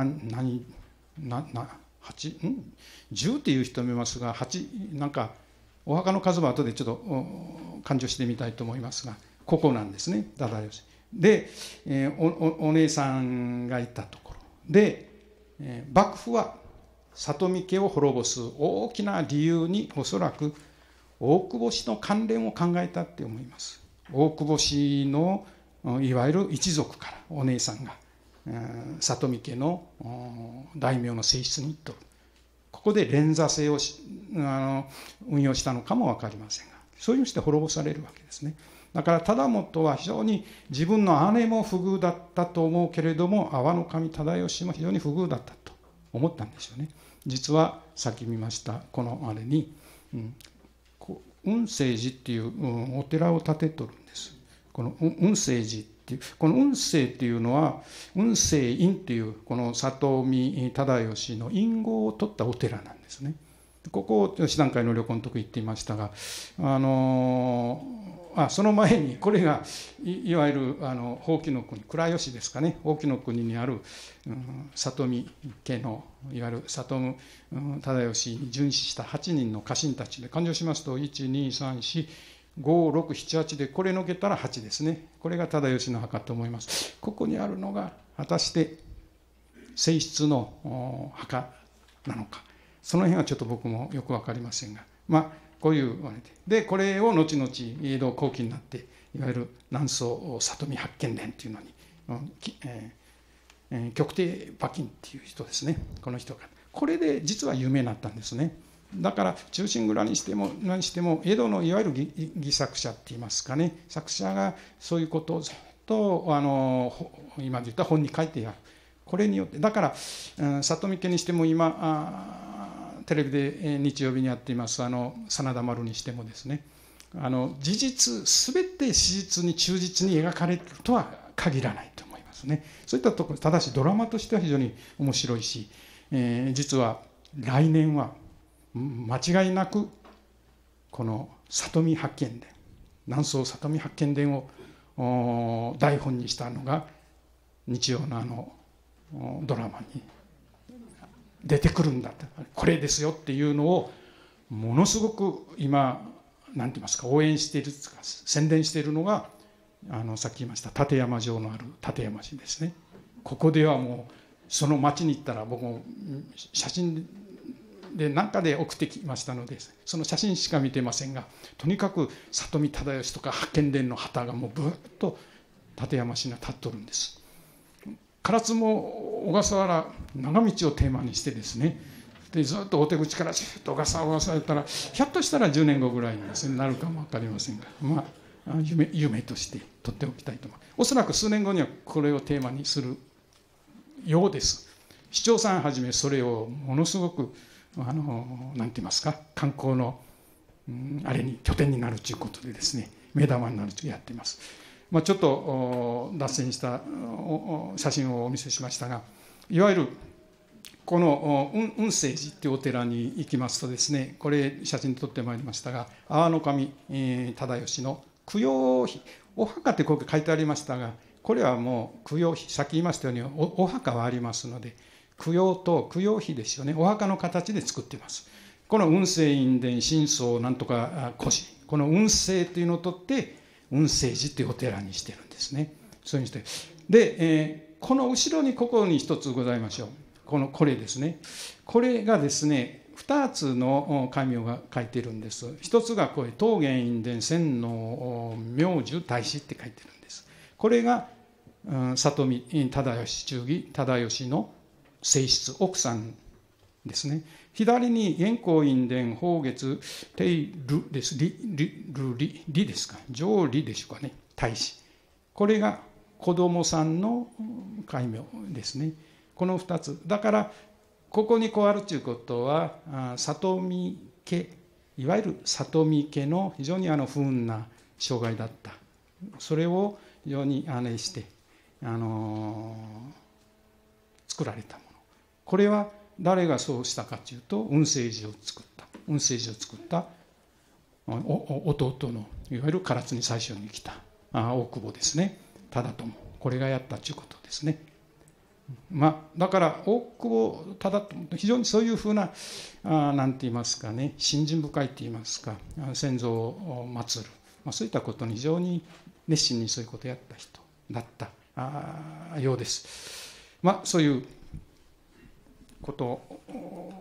10っていう人もいますが、8なんかお墓の数も後でちょっと勘定してみたいと思いますが、ここなんですね、忠義で、お姉さんがいたところで、幕府は里見家を滅ぼす大きな理由におそらく大久保氏の関連を考えたって思います。大久保氏のいわゆる一族からお姉さんが里見家の大名の正室にと、ここで連座制を運用したのかも分かりませんが、そういうして滅ぼされるわけですね。だから忠元は非常に自分の姉も不遇だったと思うけれども、阿波の神忠義も非常に不遇だったと思ったんですよね。実はさっき見ましたこのあれに、雲聖寺っていうお寺を建てとるんです。この雲聖寺っていう、この雲聖っていうのは雲聖院っていうこの里見忠義の隠語を取ったお寺なんですね。ここを師団会の旅行の時行っていましたが、その前にこれが いわゆる宝亀の国、倉吉ですかね、宝亀の国にある、里見家のいわゆる里見忠義に殉死した8人の家臣たちで勘定しますと、1234567でこれのけたら8ですね。これが忠義の墓と思います。ここにあるのが果たして正室の墓なのか、その辺はちょっと僕もよく分かりませんが、こういうでこれを後々江戸後期になっていわゆる南宋里見八犬伝というのに、極低馬琴っていう人ですね、この人がこれで実は有名になったんですね。だから忠臣蔵にしても何しても江戸のいわゆる戯作者っていいますかね、作者がそういうことをずっと今で言った本に書いてやる。これによってだから里見家にしても今テレビで日曜日にやっています真田丸にしてもですね、事実全て史実に忠実に描かれるとは限らないと思いますね。そういったところ、ただしドラマとしては非常に面白いし、実は来年は間違いなくこの里見八犬伝、南宋里見八犬伝を台本にしたのが日曜のドラマに出てくるんだと、これですよっていうのをものすごく今何て言いますか、応援しているとか宣伝しているのがさっき言いました館山城のある館山市ですね。ここではもうその町に行ったら、僕も写真で何かで送ってきましたのでその写真しか見てませんが、とにかく里見忠義とか八犬伝の旗がもうぶっと館山市に立っとるんです。唐津も小笠原長道をテーマにしてですね、でずっとお手口からずっと小笠原やったら、ひょっとしたら10年後ぐらいにですねなるかも分かりませんが、夢として取っておきたいと思います。おそらく数年後にはこれをテーマにするようです。市長さんはじめそれをものすごく何て言いますか、観光のあれに拠点になるということでですね、目玉になるとやっています。ちょっと脱線した写真をお見せしましたが、いわゆるこの雲聖寺っていうお寺に行きますとですね、これ写真撮ってまいりましたが、阿波守忠義の供養碑、お墓ってここ書いてありましたが、これはもう供養碑、さっき言いましたように お墓はありますので、供養と供養碑ですよね、お墓の形で作っています。この雲聖院殿真宗なんとか古寺、この雲聖というのを取って雲聖寺というお寺にしてるんですね。そういうふうにしてで、この後ろにここに一つございましょう。これですね。これがですね、2つの戒名が書いてるんです。一つがこれ桃源院殿千の明寿大師って書いてるんです。これが里見忠義忠義忠義の正室奥さんですね。左に元光院殿宝月定ルです。リですか、上理でしょうかね、大師。これが子供さんの戒名ですね。この2つだから、ここにこうあるということは里見家、いわゆる里見家の非常に不運な生涯だった。それを非常にして作られたもの。これは誰がそうしたかというと、雲聖寺を作った弟のいわゆる唐津に最初に来た大久保ですね、忠友、これがやったということですね。だから大久保忠友、非常にそういうふうななんて言いますかね、信心深いと言いますか、先祖を祀る、そういったことに非常に熱心にそういうことをやった人だったようです。そういうことを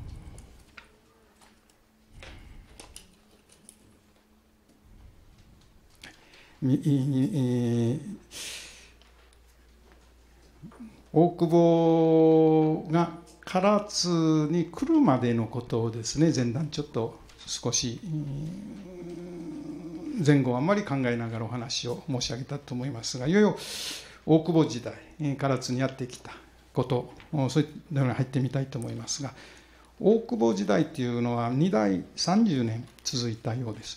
大久保が唐津に来るまでのことをですね、前段ちょっと少し前後あんまり考えながらお話を申し上げたと思いますが、いよいよ大久保時代唐津にやってきたこと、そういったのに入ってみたいと思いますが、大久保時代というのは2代30年続いたようです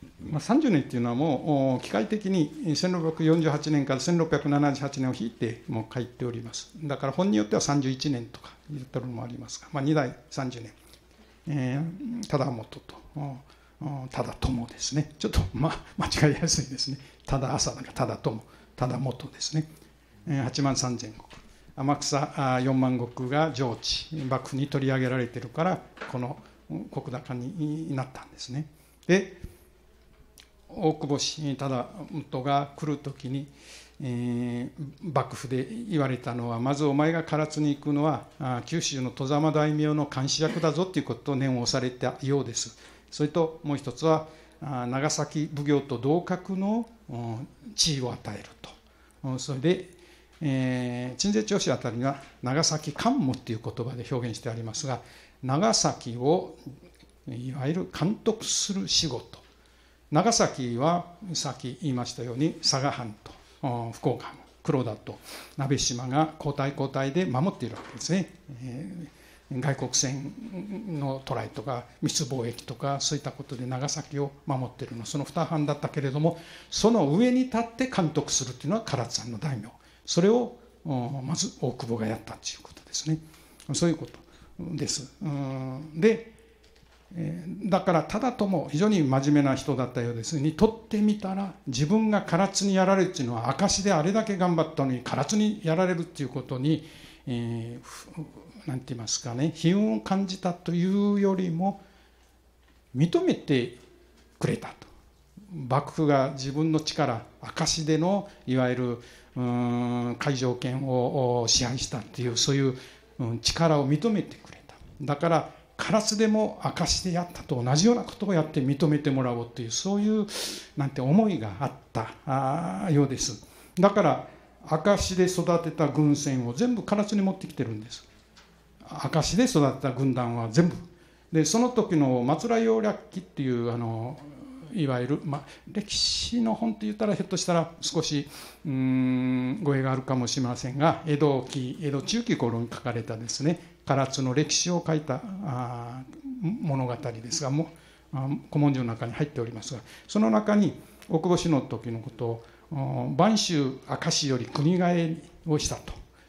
。30年というのはもう機械的に1648年から1678年を引いてもう書いております。だから本によっては31年とか言ったのもありますが、2代30年、忠元と忠友ですね。ちょっと間違いやすいですね。忠朝だから忠友、忠元ですね。8万3000石、天草4万石が上智、幕府に取り上げられているから、この石高になったんですね。で、大久保氏忠元が来るときに、幕府で言われたのは、まずお前が唐津に行くのは九州の外様大名の監視役だぞということを念を押されたようです。それともう一つは長崎奉行と同格の地位を与えると。それで鎮西町史あたりには長崎監務という言葉で表現してありますが、長崎をいわゆる監督する仕事。長崎はさっき言いましたように佐賀藩と福岡藩、黒田と鍋島が交代で守っているわけですね。外国船のトライとか密貿易とかそういったことで長崎を守っているのはその2藩だったけれども、その上に立って監督するというのは唐津藩の大名、それをまず大久保がやったということですね。そういうことです。でだから忠友、非常に真面目な人だったようですにとってみたら、自分が唐津にやられるというのは証であれだけ頑張ったのに唐津にやられるということに、なんて言いますかね、悲運を感じたというよりも認めてくれたと。幕府が自分の力、証でのいわゆる海上権を支配したという、そういう力を認めてくれた。だから唐津でも証でやったと同じようなことをやって認めてもらおうという、そういうなんて思いがあったようです。だから証で育てた軍船を全部唐津に持ってきてるんです。証で育てた軍団は全部で、その時の松浦要略記っていういわゆる、歴史の本って言ったらひょっとしたら少し語弊があるかもしれませんが、江戸中期頃に書かれたですね、唐津の歴史を書いた物語ですが、古文書の中に入っておりますが、その中に大久保氏の時のことを播州明石より国替えをしたと、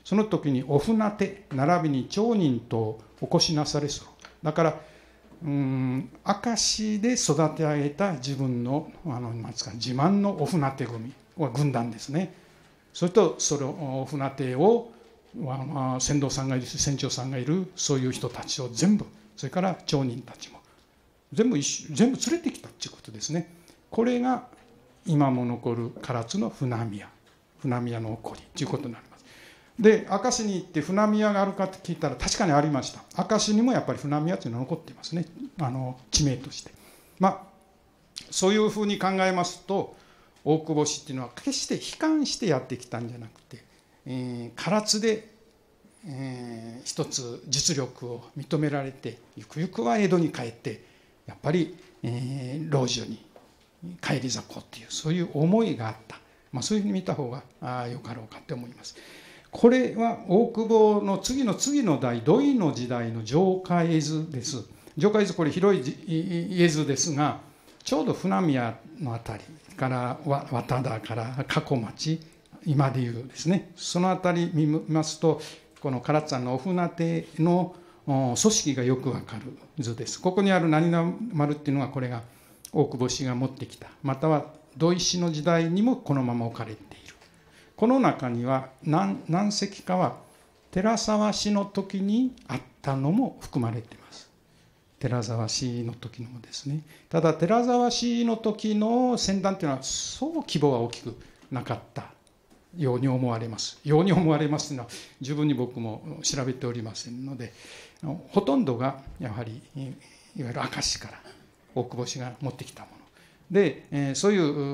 その時にお船手並びに町人とお越しなされする。だから明石で育て上げた自分の自慢のお船手組は軍団ですね。それとそのお船手を船頭さんがいる船長さんがいるそういう人たちを全部、それから町人たちも全部連れてきたということですね。これが今も残る唐津の船宮の起こりということになります。で、明石に行って船宮があるかって聞いたら確かにありました。明石にもやっぱり船宮というのが残っていますね、地名として。そういうふうに考えますと、大久保氏っていうのは決して悲観してやってきたんじゃなくて、唐津で、一つ実力を認められて、ゆくゆくは江戸に帰ってやっぱり、老中に返り咲こうっていう、そういう思いがあった、そういうふうに見た方がよかろうかと思います。これは大久保の次の代土井の時代の城下絵図です。城下絵図、これ広い絵図ですが、ちょうど船宮のあたりから渡田から加古町、今でいうですね、そのあたり見ますと、この唐津藩のお船手の組織がよくわかる図です。ここにある何々丸っていうのが、これが大久保氏が持ってきた、または土井氏の時代にもこのまま置かれている。この中には何隻かは寺沢氏の時にあったのも含まれています。寺沢氏の時のもですね。ただ寺沢氏の時の船団というのはそう規模は大きくなかったように思われます。ように思われますというのは十分に僕も調べておりませんので、ほとんどがやはりいわゆる明石から大久保氏が持ってきたもので、そう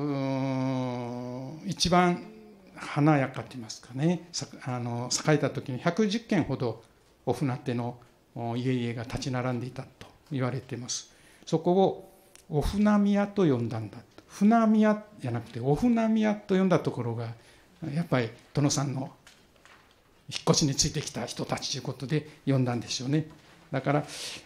いう一番華やかといいますかね、栄えた時に110軒ほどお船手の家々が立ち並んでいたと言われています。そこをお船宮と呼んだんだ。船宮じゃなくてお船宮と呼んだところがやっぱり殿さんの引っ越しについてきた人たちということで呼んだんでしょうね。だから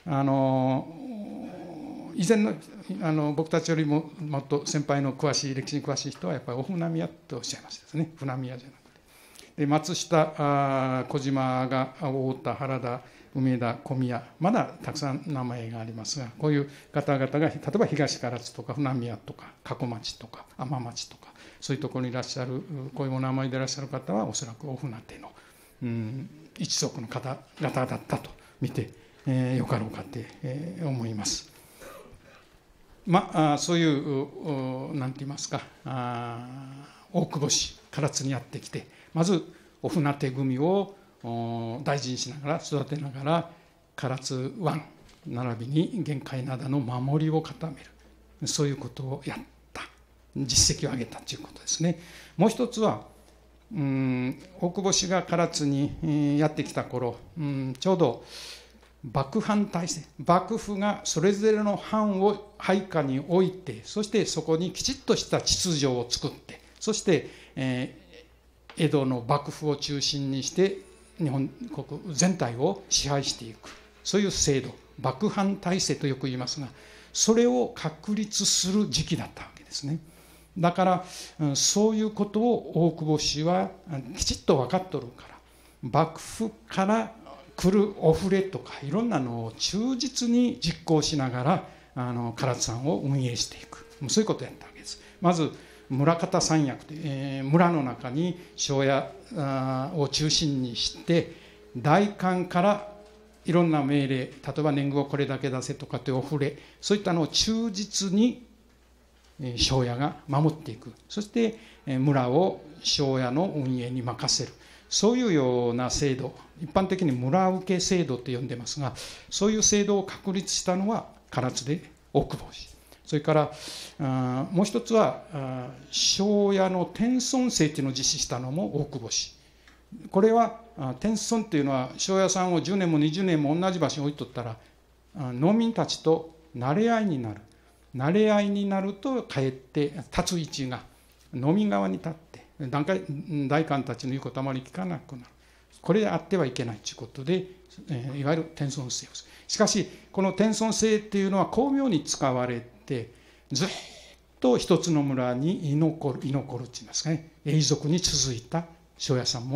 以前の僕たちよりももっと先輩の歴史に詳しい人はやっぱりお船宮とおっしゃいましたですね。船宮じゃなくて。で、松下、小島が太田、原田、梅田、小宮、まだたくさん名前がありますが、こういう方々が例えば東唐津とか船宮とか加古町とか天町とか、そういうところにいらっしゃる、こういうお名前でいらっしゃる方はおそらくお船手の、一族の方々だったと見て、よかろうかと思います。そういう何て言いますか、大久保氏唐津にやってきて、まずお船手組を大事にしながら育てながら唐津湾並びに玄界灘の守りを固める、そういうことをやった、実績を上げたということですね。もう一つは大久保氏が唐津にやってきた頃、ちょうど幕藩体制、幕府がそれぞれの藩を配下に置いて、そしてそこにきちっとした秩序を作って、そして、江戸の幕府を中心にして日本国全体を支配していく、そういう制度、幕藩体制とよく言いますが、それを確立する時期だったわけですね。だからそういうことを大久保氏はきちっと分かっとるから、幕府から来るお触れとかいろんなのを忠実に実行しながら唐津藩を運営していく、そういうことをやったわけです。まず村方三役で、村の中に庄屋を中心にして代官からいろんな命令、例えば年貢をこれだけ出せとかというお触れ、そういったのを忠実に庄屋が守っていく、そして村を庄屋の運営に任せる、そういうような制度、一般的に村請制度と呼んでますが、そういう制度を確立したのは唐津で大久保氏。それからもう一つは庄屋の転村制というのを実施したのも大久保氏。これは転村というのは庄屋さんを10年も20年も同じ場所に置いとったら農民たちと馴れ合いになる。馴れ合いになるとかえって立つ位置が農民側に立って代官たちの言うことあまり聞かなくなる。これであってはいけないということで、いわゆる転村制をする。しかしこの転村制っていうのは巧妙に使われて、ずっと一つの村に居残るって言いますかね、永続に続いた庄屋さんも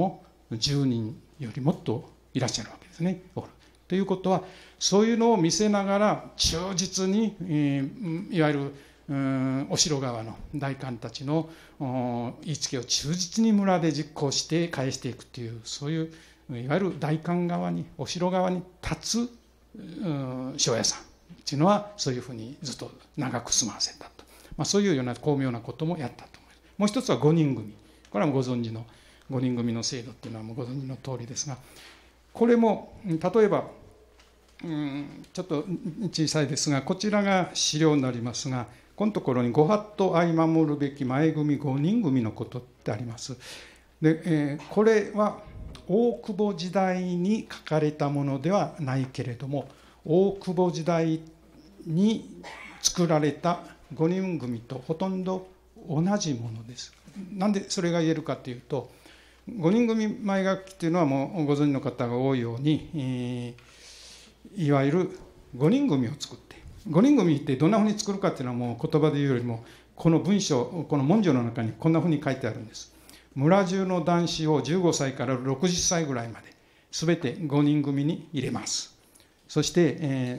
10人よりもっといらっしゃるわけですね。ということはそういうのを見せながら忠実に、いわゆるお城側の代官たちの言いつけを忠実に村で実行して返していくという、そういういわゆる代官側に、お城側に立つ庄屋さんというのはそういうふうにずっと長く住まわせたと、そういうような巧妙なこともやったと思います。もう一つは5人組、これはもうご存知の5人組の制度というのはもうご存知の通りですが、これも例えばちょっと小さいですが、こちらが資料になりますが、このところに「ご法度相守るべき前組5人組のこと」ってあります。で、これは大久保時代に書かれたものではないけれども、大久保時代に作られた5人組とほとんど同じものです。なんでそれが言えるかというと、5人組前書きというのはもうご存知の方が多いように、いわゆる5人組を作って、5人組ってどんなふうに作るかっていうのはもう言葉で言うよりも、この文章、この文書の中にこんなふうに書いてあるんです。村中の男子を15歳から60歳ぐらいまで全て5人組に入れます。そして、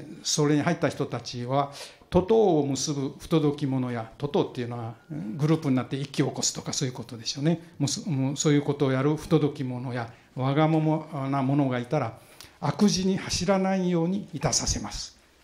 それに入った人たちは徒党を結ぶ不届き者や、徒党っていうのはグループになって一揆を起こすとかそういうことでしょうね。もうそういうことをやる不届き者やわがままな者がいたら悪事に走らないようにいたさせます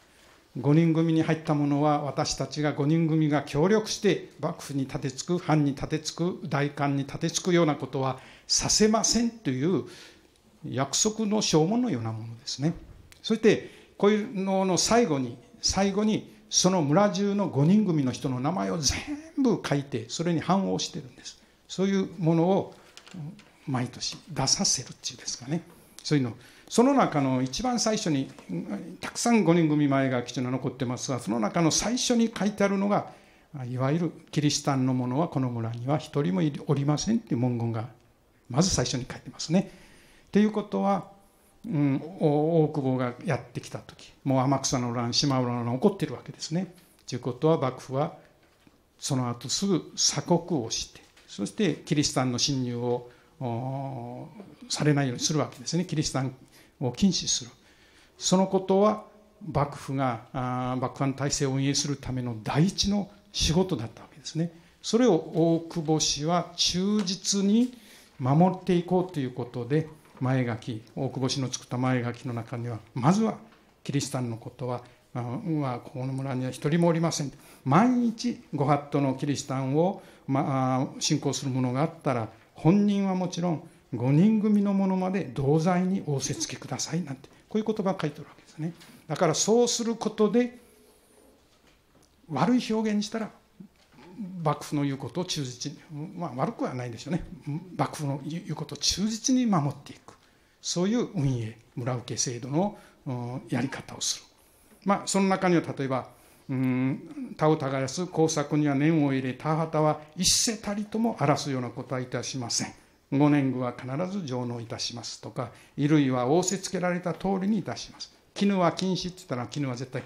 。5人組に入った者は、私たちが5人組が協力して幕府に立てつく、藩に立てつく、代官に立てつくようなことはさせませんという約束の証文のようなものですね。そしてこういうのの最後にその村中の5人組の人の名前を全部書いて、それに反応してるんです。そういうものを毎年出させるっていうんですかね。そういうの、その中の一番最初にたくさん5人組前書きというのが残ってますが、その中の最初に書いてあるのが、いわゆるキリシタンの者はこの村には一人もおりませんという文言がまず最初に書いてますね。ということは、大久保がやってきた時、もう天草の乱、島浦の乱起こっているわけですね。ということは、幕府はその後すぐ鎖国をして、そしてキリシタンの侵入をされないようにするわけですね。キリシタンを禁止する。そのことは幕府が幕藩体制を運営するための第一の仕事だったわけですね。それを大久保氏は忠実に守っていこうということで、前書き、大久保氏の作った前書きの中には、まずはキリシタンのことはここの村には一人もおりません。毎日ご法度のキリシタンを信仰する者があったら、本人はもちろん5人組の者まで同罪に仰せつけくださいなんて、こういう言葉が書いてあるわけですね。だからそうすることで、悪い表現にしたら幕府の言うことを忠実に、悪くはないでしょうね。幕府の言うことを忠実に守っていく、そういう運営、村受け制度のやり方をする。その中には例えば田を耕す耕作には念を入れ、田畑は一世たりとも荒らすようなことはいたしません。5年後は必ず上納いたしますとか、衣類は仰せつけられた通りにいたします。絹は禁止って言ったら、絹は絶対、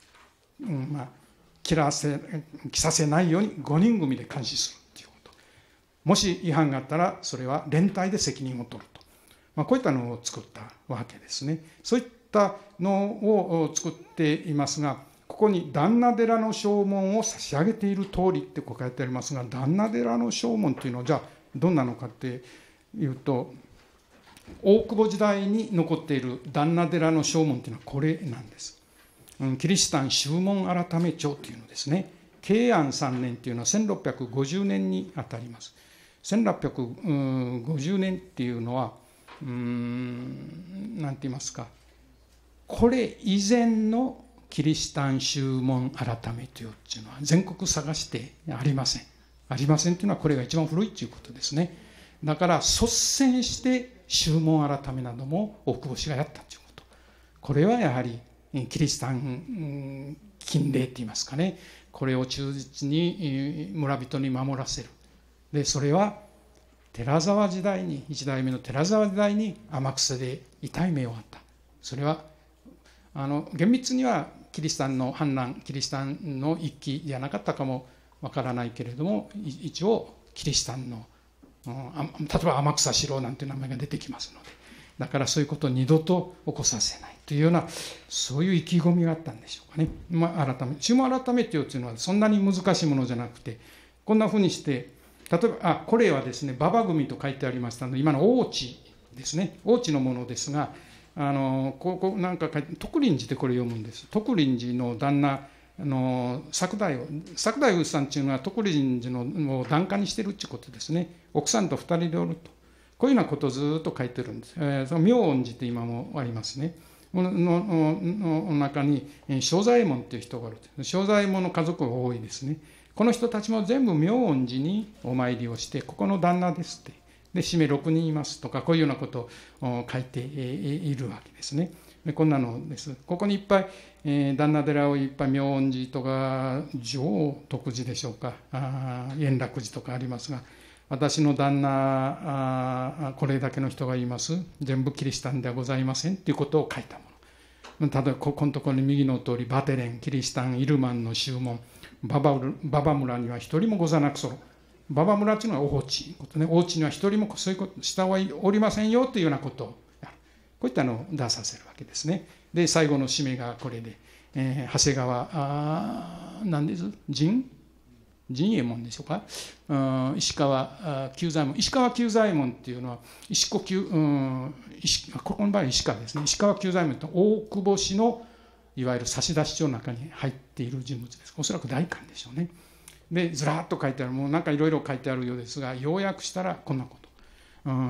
着させないように5人組で監視するということ。もし違反があったら、それは連帯で責任を取ると、こういったのを作ったわけですね。そういったのを作っていますが、ここに旦那寺の証文を差し上げている通りってこう書いてありますが、旦那寺の証文というのはじゃあどんなのかっていうと、大久保時代に残っている旦那寺の証文というのはこれなんです。キリシタン宗門改め帳というのですね。慶安3年というのは1650年にあたります。1650年っていうのはなんて言いますか、これ以前のキリシタン宗門改めというのは全国探してありません。ありませんというのはこれが一番古いということですね。だから率先して宗門改めなども大久保氏がやったということ。これはやはりキリシタン禁令といいますかね、これを忠実に村人に守らせる。でそれは寺沢時代に、一代目の寺沢時代に天草で痛い目を負った。それは厳密にはキリシタンの反乱、キリシタンの一揆じゃなかったかもわからないけれども、一応キリシタンの例えば天草四郎なんていう名前が出てきますので、だからそういうことを二度と起こさせないというような、そういう意気込みがあったんでしょうかね。改め、注文改めてよというのはそんなに難しいものじゃなくて、こんなふうにして、例えば、これはですね、馬場組と書いてありましたので、今の大地ですね、大地のものですが、ここなんか書いて、徳林寺でこれ読むんです。徳林寺の旦那、作大夫さんっていうのは徳林寺のを檀家にしてるっていうことですね。奥さんと二人でおると。こういうようなことをずっと書いてるんです。その妙音寺って今もありますね。の中に正左衛門っていう人がいる。正左衛門の家族が多いですね。この人たちも全部妙音寺にお参りをして、ここの旦那ですって。で、締め6人いますとか、こういうようなことを書いているわけですね。でこんなのです。ここにいっぱい、旦那寺をいっぱい妙音寺とか、上徳寺でしょうか、円楽寺とかありますが、私の旦那、これだけの人がいます。全部キリシタンではございませんということを書いたもの。例えば、ここのところに右の通り、バテレン、キリシタン、イルマンの宗門、馬場村には一人もござなくそろ。馬場村というのは大地、大地には一人もそういうこと、下はおりませんよというようなことをやる。こういったのを出させるわけですね。で、最後の締めがこれで、長谷川、何です陣右衛門でしょうか、石川久左衛門。石川久左衛門っていうのは、ここの場合は石川ですね。石川久左衛門と大久保氏のいわゆる差出帳の中に入っている人物です。おそらく代官でしょうね。で、ずらっと書いてある、もうなんかいろいろ書いてあるようですが、要約したらこんなこと。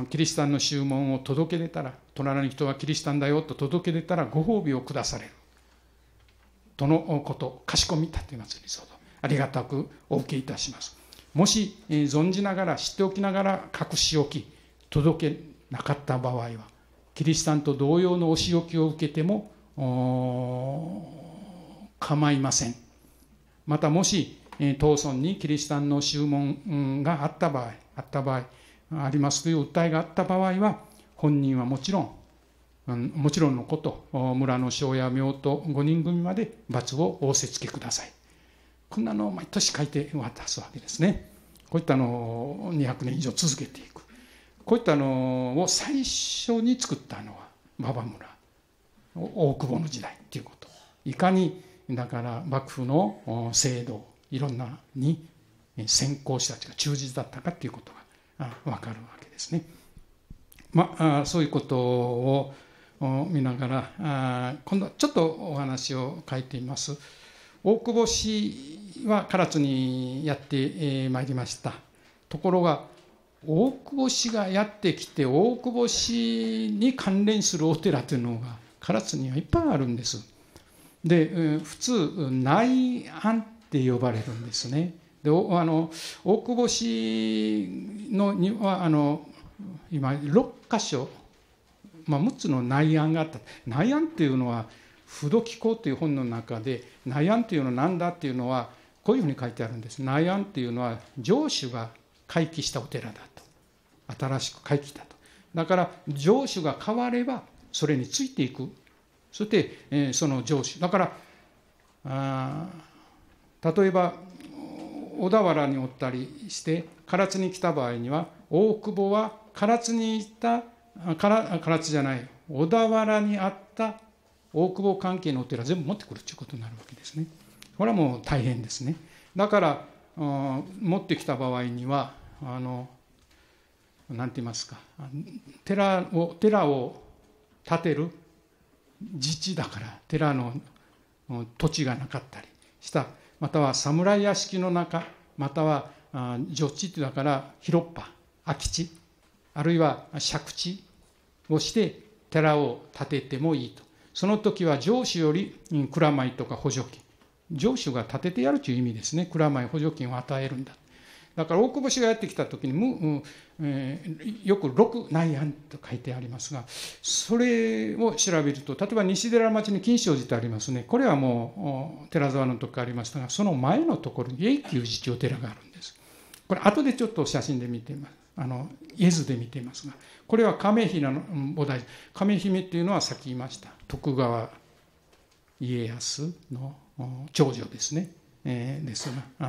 キリシタンの宗門を届け出たら、隣の人はキリシタンだよと届け出たらご褒美を下される。とのこと、かしこみ立てますにそうありがたくお受けいたします。もし、存じながら、知っておきながら隠し置き、届けなかった場合は、キリシタンと同様のお仕置きを受けても構いません。またもし、当村にキリシタンの宗門があった場合、ありますという訴えがあった場合は、本人はもちろんのこと、村の庄や名と5人組まで罰を仰せつけください。こんなのを毎年書いて渡すわけですね。こういったのを200年以上続けていく。こういったのを最初に作ったのは馬場村、大久保の時代ということ。いかにだから幕府の制度、いろんなに先行者たちが忠実だったかということが分かるわけですね。そういうことを見ながら、今度はちょっとお話を書いています。大久保氏は唐津にやってまいりました。ところが大久保氏がやってきて、大久保氏に関連するお寺というのが唐津にはいっぱいあるんです。で、普通内庵って呼ばれるんですね。で、大久保氏のには今6箇所、6つの内庵があった。内庵っていうのは不動紀行という本の中で、内庵というのは何だっていうのはこういうふうに書いてあるんです。内庵っていうのは城主が開基したお寺だと、新しく開基したと。だから城主が変わればそれについていく。そして、その城主だから例えば小田原におったりして唐津に来た場合には、大久保は唐津に行った唐津じゃない小田原にあった大久保関係のお寺全部持ってくるということになるわけですね。これはもう大変ですね。だから持ってきた場合には何て言いますか、寺を建てる自治だから寺の土地がなかったりした、または侍屋敷の中、または上地だから広っ端空き地、あるいは借地をして寺を建ててもいいと。その時は城主より蔵米とか補助金、城主が建ててやるという意味ですね。蔵米補助金を与えるんだ。だから大久保氏がやってきた時によく六内庵と書いてありますが、それを調べると、例えば西寺町に金正寺とありますね。これはもう寺沢の時からありましたが、その前のところに永久寺というお寺があるんです。これ後でちょっと写真で見ています。絵図で見ていますが、これは亀姫の菩提。亀姫っていうのはさっき言いました徳川家康の長女ですね。ですが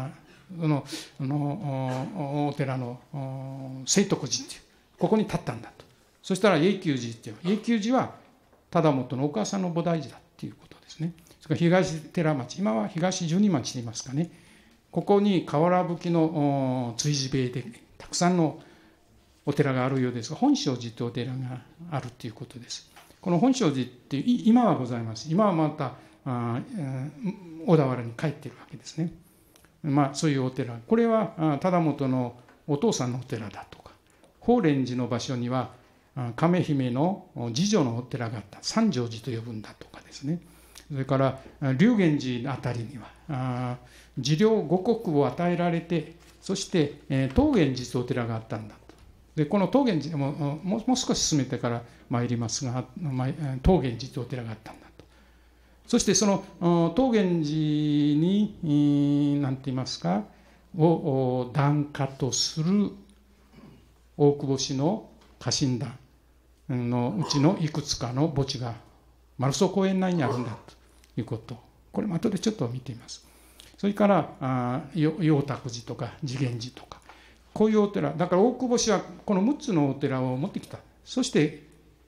そのお寺の清徳寺っていうここに立ったんだと。そしたら永久寺っていう永久寺は忠元のお母さんの菩提寺だっていうことですね。それから東寺町、今は東十二町といいますかね、ここに瓦葺きの追事塀でたくさんのお寺があるようですが、本證寺というお寺があるということです。この本證寺って今はございます。今はまた小田原に帰っているわけですね。そういうお寺、これは忠元のお父さんのお寺だとか、法蓮寺の場所には亀姫の次女のお寺があった、三条寺と呼ぶんだとかですね。それから龍源寺あたりには寺領五国を与えられて、そして桃源寺というお寺があったんだと。でこの桃源寺もう少し進めてから参りますが、桃源寺というお寺があったんだと。そしてその桃源寺に何て言いますかを檀家とする大久保氏の家臣団のうちのいくつかの墓地が丸荘公園内にあるんだということ、これも後でちょっと見てみます。それから陽沢寺とか次元寺とか、こういうお寺だから大久保氏はこの6つのお寺を持ってきた。そして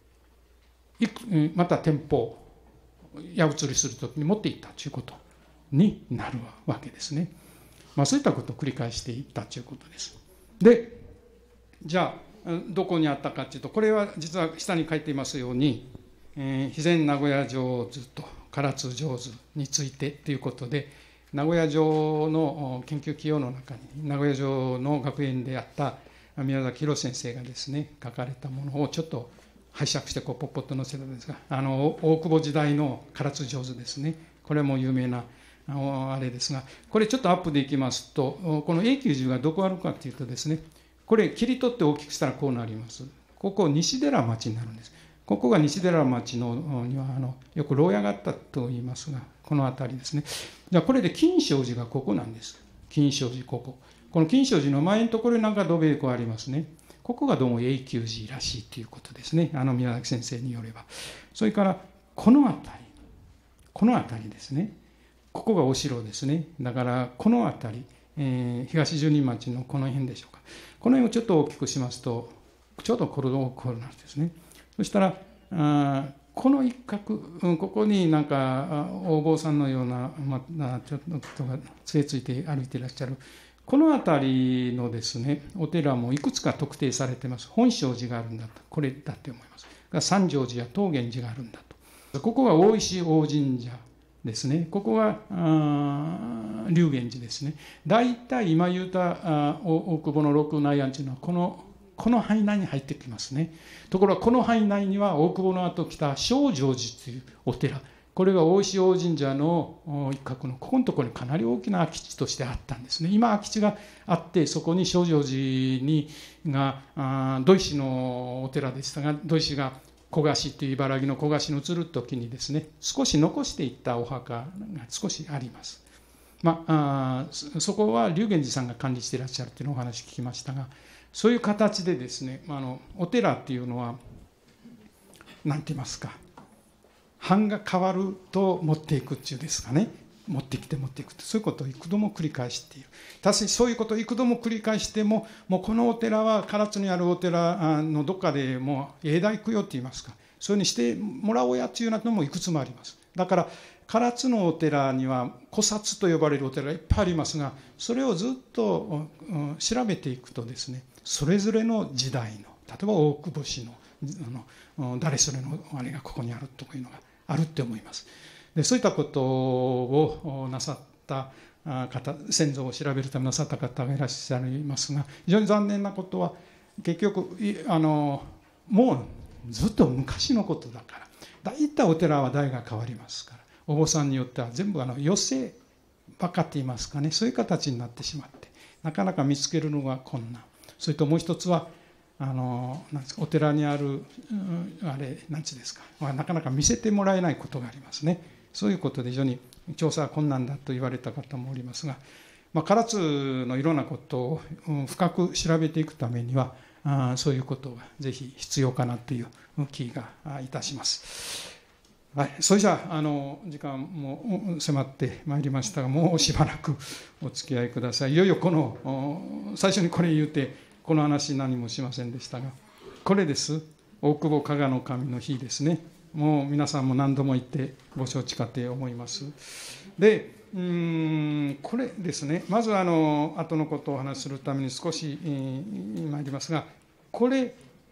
また天保矢移りするときに持っていったということになるわけですね。そういったことを繰り返していったということです。でじゃあどこにあったかというと、これは実は下に書いていますように、肥前名古屋上図と唐津上図についてということで、名古屋城の研究記要の中に名古屋城の学園であった宮崎宏先生がですね書かれたものをちょっと拝借してポッポッと載せたんですが、大久保時代の唐津上図ですね、これも有名なあれですが、これちょっとアップでいきますと、この永久寺がどこあるかというとですね、これ切り取って大きくしたらこうなります。ここ西寺町になるんです。ここが西寺町のにはよく牢屋があったと言いますが、この辺りですね。じゃあこれで金正寺がここなんです。金正寺この金正寺の前のところになんか土塀がありますね。ここがどうも永久寺らしいということですね、宮崎先生によれば。それからこの辺りですね、ここがお城ですね。だからこの辺り、東十二町のこの辺でしょうか。この辺をちょっと大きくしますと、ちょうどこれなんですね。そしたらこの一角、ここになんかお坊さんのような、ちょっと人が杖ついて歩いていらっしゃるこの辺りのですねお寺もいくつか特定されています。本證寺があるんだと、これだって思いますが、三条寺や桃源寺があるんだと。ここが大石大神社ですね。ここは龍源寺ですね。大体今言うた大久保の六内庵というのはこの範囲内に入ってきますね。ところがこの範囲内には大久保の後来た正成寺というお寺、これが大石大神社の一角のここのところにかなり大きな空き地としてあったんですね。今空き地があって、そこに正成寺が土井氏のお寺でしたが、土井氏が古河市という茨城の古河市に移る時にですね、少し残していったお墓が少しあります。そこは龍源寺さんが管理していらっしゃるというのをお話聞きましたが、そういう形でですね、お寺っていうのは何て言いますか、版が変わると持っていくっていうですかね、持ってきて持っていくって、そういうことを幾度も繰り返している。確かにそういうことを幾度も繰り返しても、もうこのお寺は唐津にあるお寺のどっかでもう永代供養って言いますか、そういうふうにしてもらおうやっていうようなのもいくつもあります。だから唐津のお寺には古刹と呼ばれるお寺がいっぱいありますが、それをずっと調べていくとですね、それぞれの時代の、例えば大久保氏の誰それのあれがここにあるというのがあるって思います。でそういったことをなさった方、先祖を調べるためなさった方がいらっしゃいますが、非常に残念なことは結局もうずっと昔のことだから、大体お寺は代が変わりますから、お坊さんによっては全部寄せばかって言いますかね、そういう形になってしまって、なかなか見つけるのが困難。それともう一つはお寺にあるあれ何ですか、なかなか見せてもらえないことがありますね。そういうことで非常に調査は困難だと言われた方もおりますが、唐津のいろんなことを深く調べていくためにはそういうことがぜひ必要かなという気がいたします。 はい、それじゃあ、時間も迫ってまいりましたが、もうしばらくお付き合いください。いよいよ最初にこれ言うて、この話何もしませんでしたが、これです。大久保加賀の神の日ですね。もう皆さんも何度も言ってご承知かと思います。で、これですね、まず後のことをお話しするために少し参りますが、これ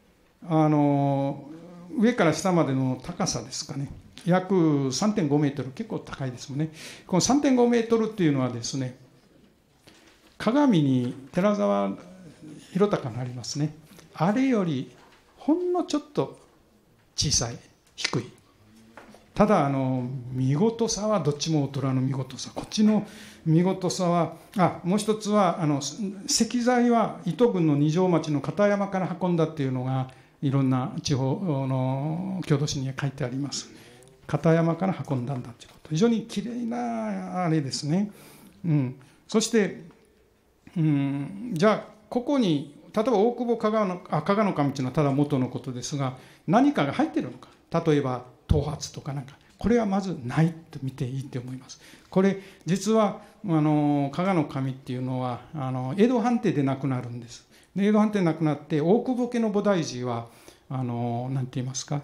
上から下までの高さですかね、約 3.5 メートル、結構高いですもんね。この 3.5 メートルっていうのはですね、鏡に寺澤広隆のありますね、あれよりほんのちょっと小さい、低い。ただ見事さはどっちも大人の見事さ、こっちの見事さは、もう一つは石材は糸郡の二条町の片山から運んだっていうのがいろんな地方の郷土史には書いてあります。片山から運んだんだということ、非常にきれいなあれですね。そして、じゃあここに例えば大久保加賀の神というのはただ元のことですが、何かが入っているのか、例えば頭髪とかなんか、これはまずないと見ていいと思います。これ実は加賀の神っていうのは江戸藩邸で亡くなるんです。で江戸藩邸で亡くなって大久保家の菩提寺は何て言いますか、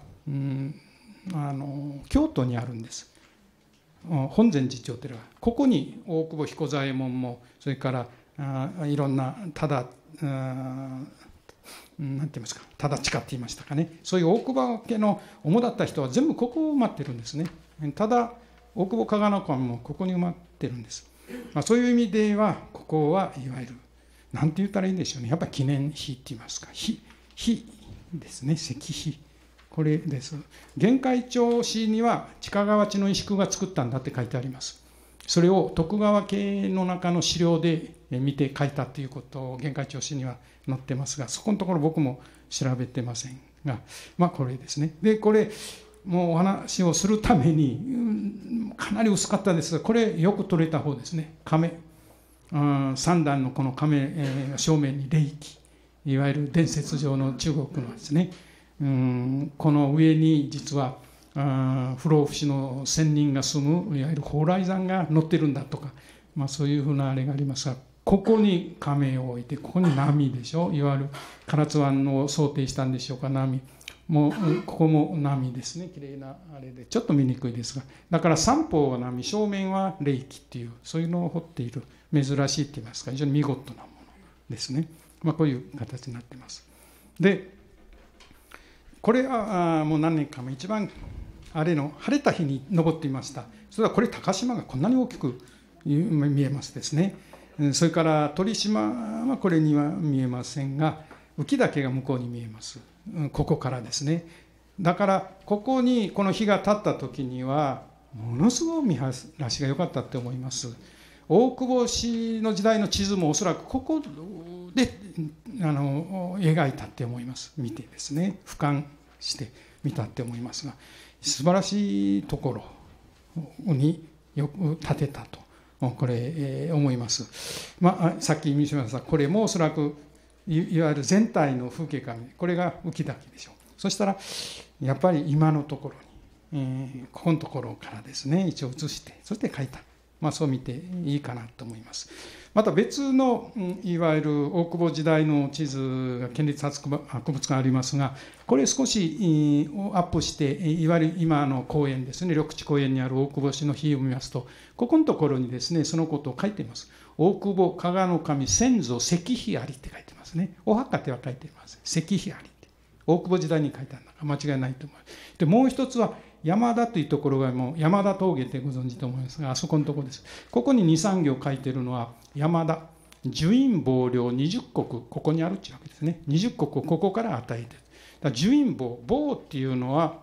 京都にあるんです。本禅寺町というのはここに大久保彦左衛門も、それからいろんななんて言いますか、忠親って言いましたかね、そういう大久保家の主だった人は全部ここを埋まってるんですね。ただ大久保加賀の神もここに埋まってるんです。そういう意味ではここはいわゆるなんて言ったらいいんでしょうね、やっぱり記念碑って言いますか、碑ですね、石碑、これです。玄海町市には近川地の石工が作ったんだって書いてあります。それを徳川家の中の資料で見て書いたということを玄海町市には載ってますが、そこのところ僕も調べてませんが、これですね。でこれもうお話をするためにかなり薄かったですが、これよく取れた方ですね。亀三段のこの亀正面に霊気、いわゆる伝説上の中国のですね、この上に実は不老不死の仙人が住むいわゆる蓬莱山が載ってるんだとか、そういうふうなあれがありますが、ここに亀を置いて、ここに波でしょ、いわゆる唐津湾を想定したんでしょうか、波もここも波ですね、きれいなあれでちょっと見にくいですが、だから三方は波、正面は霊気っていう、そういうのを彫っている、珍しいって言いますか、非常に見事なものですね。こういう形になっています。でこれはもう何年かも一番あれの晴れた日に登っていました。それはこれ高島がこんなに大きく見えますですね。それから鳥島はこれには見えませんが、浮岳が向こうに見えます。ここからですね。だからここにこの日が経った時にはものすごい見晴らしが良かったって思います。大久保氏の時代の地図もおそらくここで描いたって思います。見てですね、俯瞰して見たって思いますが、素晴らしいところによく建てたとこれ、思います。さっき見せましたこれもおそらくいわゆる全体の風景画、これが浮き岳でしょう。そしたらやっぱり今のところに、ここのところからですね一応写して、そして描いた、そう見ていいかなと思います。また別のいわゆる大久保時代の地図が県立博物館ありますが、これ少しアップして、いわゆる今の公園ですね、緑地公園にある大久保市の碑を見ますと、ここのところにですねそのことを書いています。大久保加賀の神先祖石碑ありって書いてますね。お墓では書いています。石碑ありって大久保時代に書いてあるのが間違いないと思います。でもう一つは山田というところが、もう山田峠ってご存知と思いますが、あそこのところです。ここに 2,3 行書いてるのは山田寿院坊領20石、ここにあるっていうわけですね。20石をここから与えてる。だから寿院坊、坊っていうのは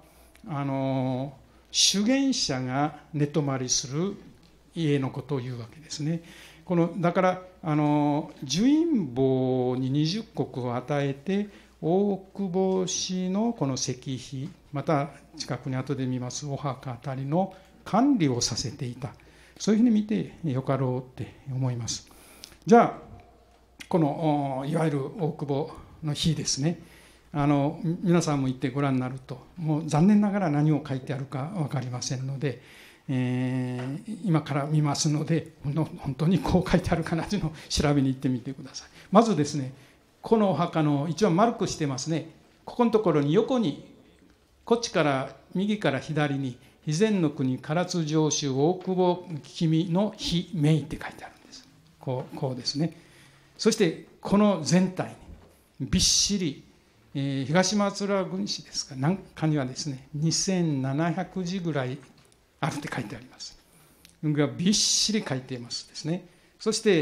修験者が寝泊まりする家のことを言うわけですね。だから寿院坊に20石を与えて、大久保市のこの石碑、また近くに後で見ますお墓あたりの管理をさせていた、そういうふうに見てよかろうって思います。じゃあこのいわゆる大久保の碑ですね、 皆さんも行ってご覧になると、もう残念ながら何を書いてあるか分かりませんので、今から見ますので、本当にこう書いてあるかなというのを調べに行ってみてください。まずですね、このお墓の一番丸くしてますね。ここのところに横に、こっちから右から左に、肥前の国唐津城主大久保君の碑銘って書いてあるんです。こうですね。そしてこの全体にびっしり、東松浦郡史ですかなんかにはですね、2700字ぐらいあるって書いてあります。がびっしり書いていますですね。そして、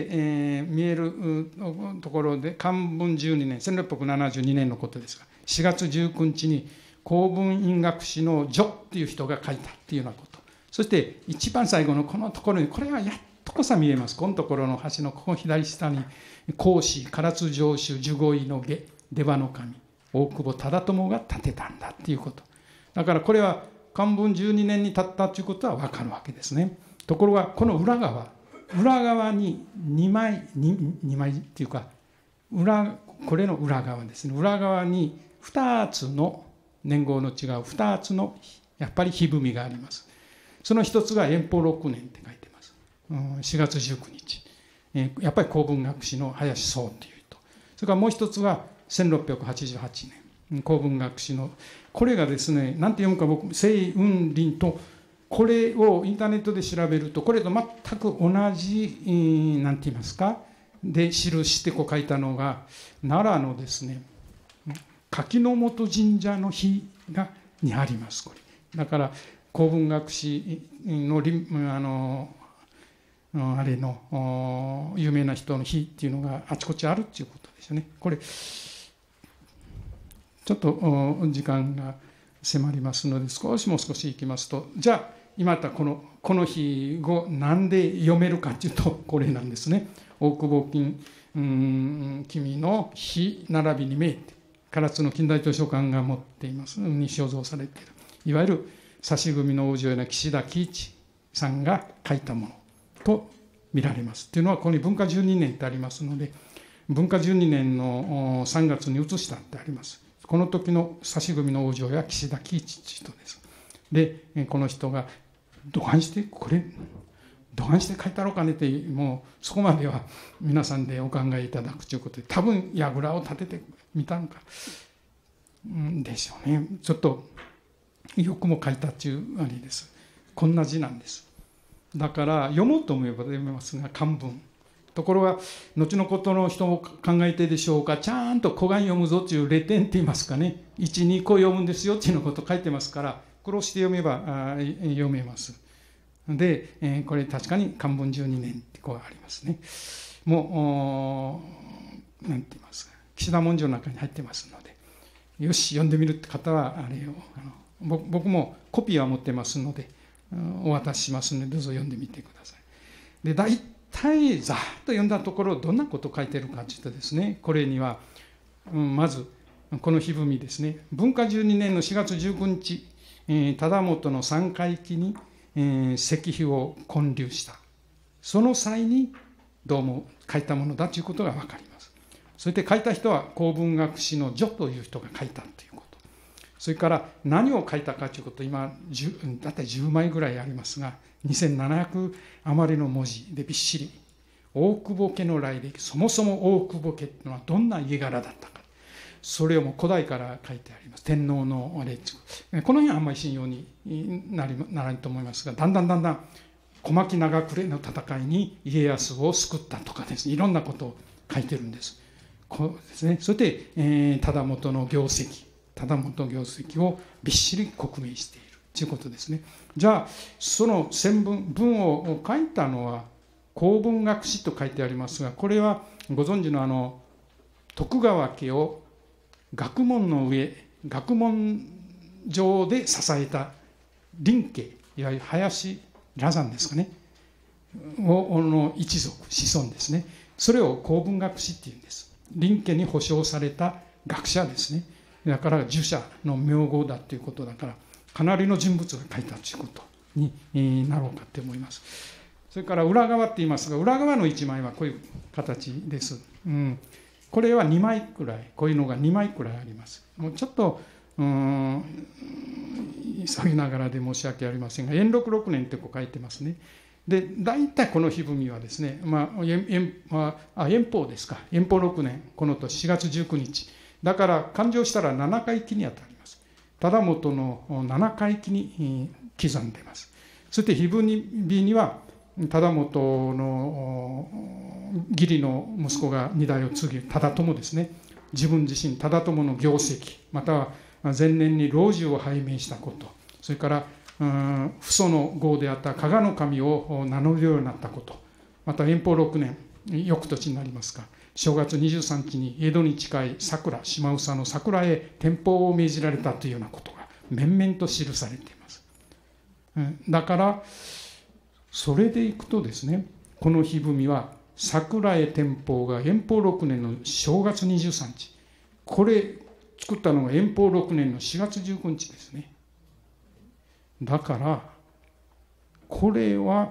見えるところで漢文12年1672年のことですが、4月19日に公文院学士の序っていう人が書いたっていうようなこと。そして一番最後のこのところに、これはやっとこさ見えます。このところの橋のここ左下に、孔子唐津城主守護医の下出羽の神大久保忠友が建てたんだっていうこと。だからこれは漢文12年に建ったということは分かるわけですね。ところがこの裏側に2枚っていうか、これの裏側ですね。裏側に2つの年号の違う2つのやっぱり碑文があります。その一つが延保6年って書いてます。4月19日。やっぱり公文学士の林荘という人。それからもう一つは1688年。公文学士の、これがですね、なんて読むか僕、清雲林と、これをインターネットで調べると、これと全く同じ、なんて言いますか、で記してこう書いたのが、奈良のですね、柿本神社の碑にあります。これだから公文学士のあれの有名な人の碑っていうのがあちこちあるっていうことですよね。これちょっと時間が迫りますのでもう少しいきますと、じゃあ今言ったこの碑を何で読めるかっていうと、これなんですね。大久保君の碑並びに銘って唐津の近代図書館が持っていますに所蔵されている、いわゆる指組の王女や岸田喜一さんが書いたものと見られます。というのはここに文化12年ってありますので、文化12年の3月に移したってあります。この時の指組の王女や岸田喜一という人です。でこの人が土管して書いたろうかねって、もうそこまでは皆さんでお考えいただくということで、多分櫓を立ててみたんかでしょうね。ちょっとよくも書いたっていうあれです。こんな字なんです。だから読もうと思えば読めますが、漢文。ところが後のことの人も考えてでしょうか、ちゃんと古漢読むぞというレ点って言いますかね、1、2個読むんですよっていうのこと書いてますから、苦労して読めば読めます。で、これ確かに漢文12年ってこうありますね。もうなんて言いますか、岸田文書の中に入ってますので、よし読んでみるって方はあれを僕もコピーは持ってますのでお渡ししますので、どうぞ読んでみてください。で大体ざーっと読んだところ、どんなことを書いてるかというとですね、これには、まずこの碑文ですね、文化12年の4月19日、忠元の三回忌に石碑を建立した、その際にどうも書いたものだということが分かります。そして書いた人は公文学士の序という人が書いたということ、それから何を書いたかということ、今だいたい10枚ぐらいありますが、2700余りの文字でびっしり、大久保家の来歴、そもそも大久保家というのはどんな家柄だったか、それをもう古代から書いてあります。天皇のあれ、この辺はあんまり信用にならないと思いますが、だんだん小牧長久手の戦いに家康を救ったとかですね、いろんなことを書いてるんです。こうですね、それで、忠元の業績をびっしり刻銘しているということですね。じゃあその文を書いたのは公文学士と書いてありますが、これはご存知の徳川家を学問の上、学問上で支えた林家、いわゆる林羅山ですかねの一族、子孫ですね。それを公文学士っていうんです。林家に保証された学者ですね。だから儒者の名号だということだから、かなりの人物が書いたということになろうかと思います。それから裏側って言いますが、裏側の一枚はこういう形です。 これは2枚くらい、こういうのが2枚くらいあります。もうちょっと急ぎながらで申し訳ありませんが、延禄6年ってこう書いてますね。で大体この碑文はですね、延宝ですか、延宝6年この年4月19日だから勘定したら7回忌にあたります。忠元の7回忌に刻んでいます。そして碑文には忠元の義理の息子が2代を継ぎ、忠友ですね、自分自身忠友の業績、または前年に老中を拝命したこと、それから父祖の号であった加賀の神を名乗るようになったこと、また延宝6年翌年になりますか、正月23日に江戸に近い桜、島房の桜へ天保を命じられたというようなことが面々と記されています。だからそれでいくとですね、この碑文は桜へ天保が延宝6年の正月23日、これ作ったのが延宝6年の4月19日ですね。だからこれは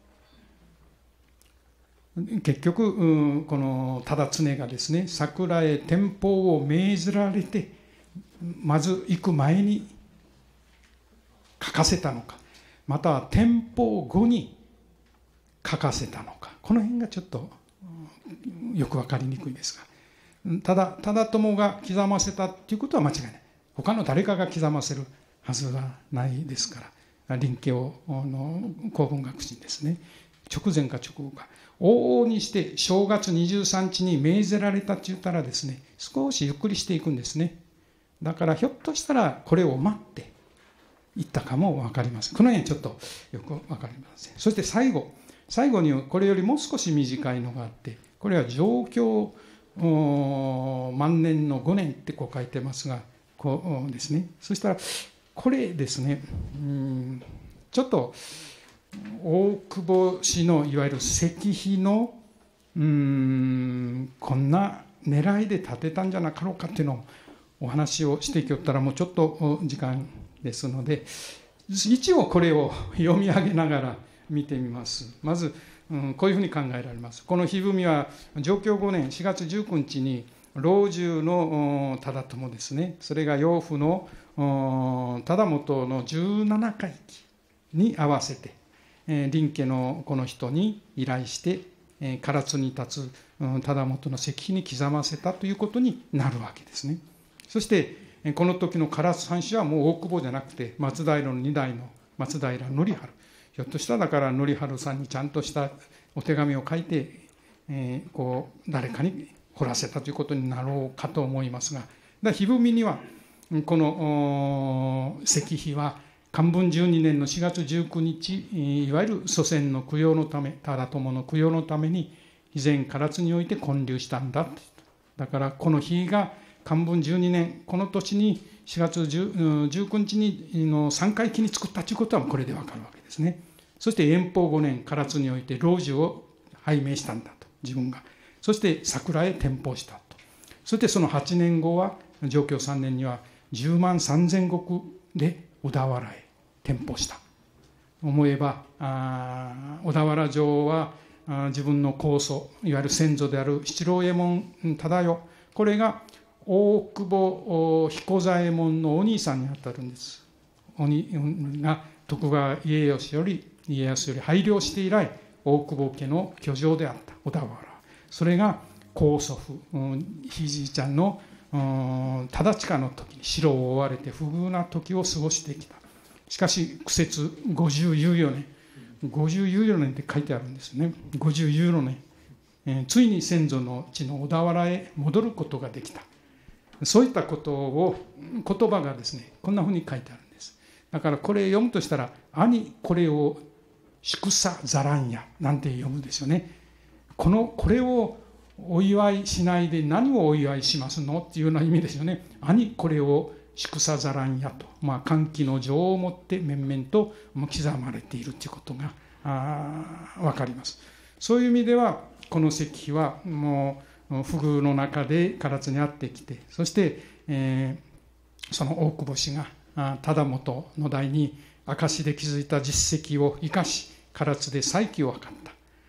結局この忠常がですね、桜へ天保を命じられてまず行く前に書かせたのか、または天保後に書かせたのか、この辺がちょっとよく分かりにくいですが、ただ忠友が刻ませたということは間違いない。他の誰かが刻ませるはずがないですから、臨教の公文学人ですね、直前か直後か往々にして正月23日に命ぜられたと言ったらですね、少しゆっくりしていくんですね。だからひょっとしたらこれを待っていったかも分かりません。この辺ちょっとよく分かりません。そして最後にこれよりもう少し短いのがあって、これは上京万年の5年ってこう書いてますが、こうですね。そしたらこれですね、ちょっと大久保氏のいわゆる石碑のこんな狙いで建てたんじゃなかろうかっていうのをお話をしてきよったらもうちょっと時間ですので、一応これを読み上げながら見てみます。まず、こういうふうに考えられます。この碑文は上京5年4月19日に老中の忠友ですね、それが養父の忠元の17回忌に合わせて林家のこの人に依頼して唐津に立つ忠元の石碑に刻ませたということになるわけですね。そしてこの時の唐津藩主はもう大久保じゃなくて松平の2代の松平則治、ひょっとしたらだから則治さんにちゃんとしたお手紙を書いてこう誰かに彫らせたということになろうかと思いますが、碑文にはこの石碑は寛文12年の4月19日、いわゆる祖先の供養のため、忠友の供養のために以前唐津において建立したんだ。だからこの日が寛文12年この年に4月19日にの3回忌に作ったということはこれで分かるわけですね。そして延宝5年唐津において老中を拝命したんだと、自分が。そして桜へ天保したと。そしてその8年後は上京3年には10万3000石で小田原へ天保した。思えば小田原城は自分の高祖、いわゆる先祖である七郎右衛門忠世、これが大久保彦左衛門のお兄さんにあたるんです。鬼が徳川家康より拝領して以来大久保家の居城であった小田原、それが高祖父ひじいちゃんの忠親の時に城を追われて不遇な時を過ごしてきた。しかし苦節50猶予年、50猶予年って書いてあるんですね。50猶予年、ついに先祖の地の小田原へ戻ることができた。そういったことを言葉がですね、こんなふうに書いてあるんです。だからこれ読むとしたら、兄これを祝さざらんやなんて読むんですよね。これをお祝いしないで何をお祝いしますのっていうような意味ですよね。兄これを祝さざらんやと、歓喜の情をもって面々と刻まれているということが分かります。そういう意味ではこの石碑はもう不遇の中で唐津にあってきて、そして、その大久保氏が忠元の代に証で築いた実績を生かし唐津で再起を図った。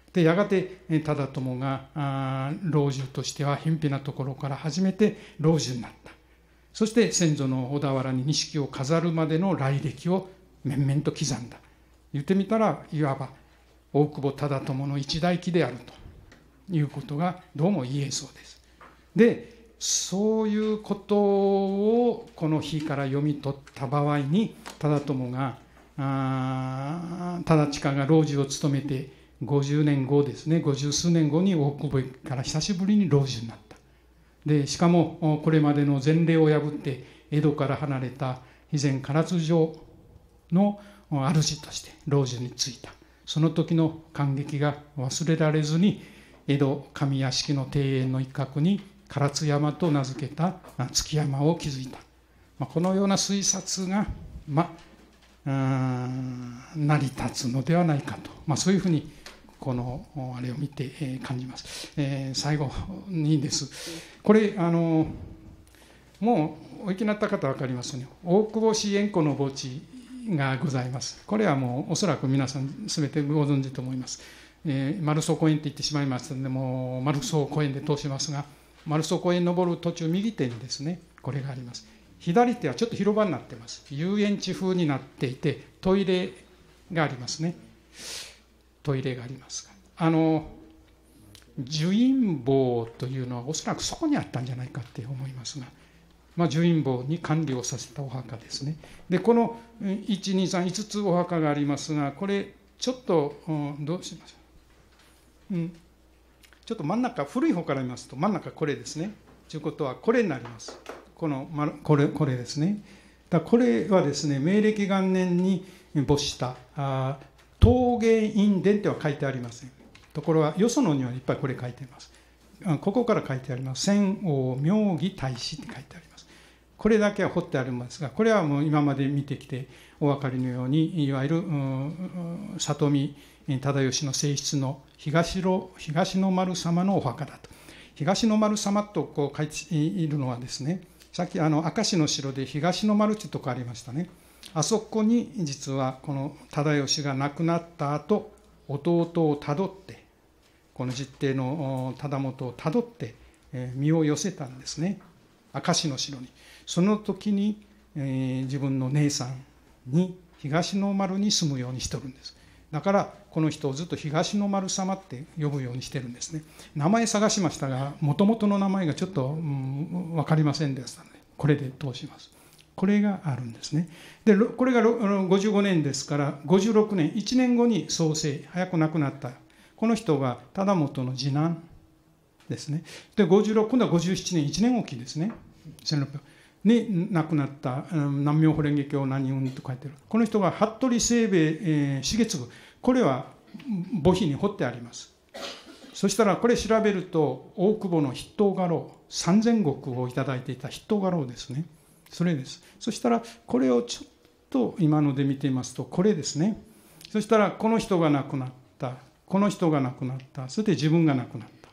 でやがて忠朝が老中としては偏僻なところから初めて老中になった。そして先祖の小田原に錦を飾るまでの来歴を面々と刻んだ。言ってみたらいわば大久保忠朝の一代記であるということがどうも言えそうです。でそういうことをこの日から読み取った場合に、忠朝が忠親が老中を務めて50年後ですね、50数年後に大久保から久しぶりに老中になった。でしかもこれまでの前例を破って江戸から離れた肥前唐津城の主として老中に就いた。その時の感激が忘れられずに、江戸上屋敷の庭園の一角に唐津山と名付けた築山を築いた。このような推察が成り立つのではないかと、そういうふうにこのあれを見て感じます。最後にです。これもうお行きになった方は分かりますよね。大久保氏円弧の墓地がございます。これはもうおそらく皆さん全てご存知と思います。丸荘公園って言ってしまいましたので、もう丸荘公園で通しますが、丸荘公園登る途中右手にですねこれがあります。左手はちょっと広場になってます。遊園地風になっていてトイレがありますね。トイレがありますが、樹院坊というのはおそらくそこにあったんじゃないかって思いますが、樹院坊に管理をさせたお墓ですね。でこの123つお墓がありますが、これちょっとどうしましょう、ちょっと真ん中古い方から見ますと真ん中これですね。ということはこれになります。これですね。これはですね、明暦元年に没した桃源院伝とは書いてありません。ところがよそのにはいっぱいこれ書いています。ここから書いてあります。千王妙義大師って書いてあります。これだけは彫ってありますが、これはもう今まで見てきてお分かりのように、いわゆる里見忠義の正室の東の丸様のお墓だと。東の丸様とこう書いているのはですね、さっき明石の城で東の丸というところありましたね。あそこに実はこの忠義が亡くなった後、弟をたどって、この実弟の忠元をたどって身を寄せたんですね、明石の城に。その時に自分の姉さんに東の丸に住むようにしてるんです。だからこの人をずっと東の丸様って呼ぶようにしてるんですね。名前探しましたが、もともとの名前がちょっと分かりませんでしたので、これで通します。これがあるんですね。でこれが55年ですから、56年1年後に創生、早く亡くなったこの人が忠元の次男ですね。で56、今度は57年1年おきですね、1600に亡くなった南明法蓮華経何運と書いてあるこの人が服部清兵衛重次、これは墓碑に彫ってあります。そしたらこれ調べると、大久保の筆頭家老3000石をいただいていた筆頭家老ですね。それです。そしたらこれをちょっと今ので見てみますと、これですね。そしたらこの人が亡くなった、この人が亡くなった、そして自分が亡くなった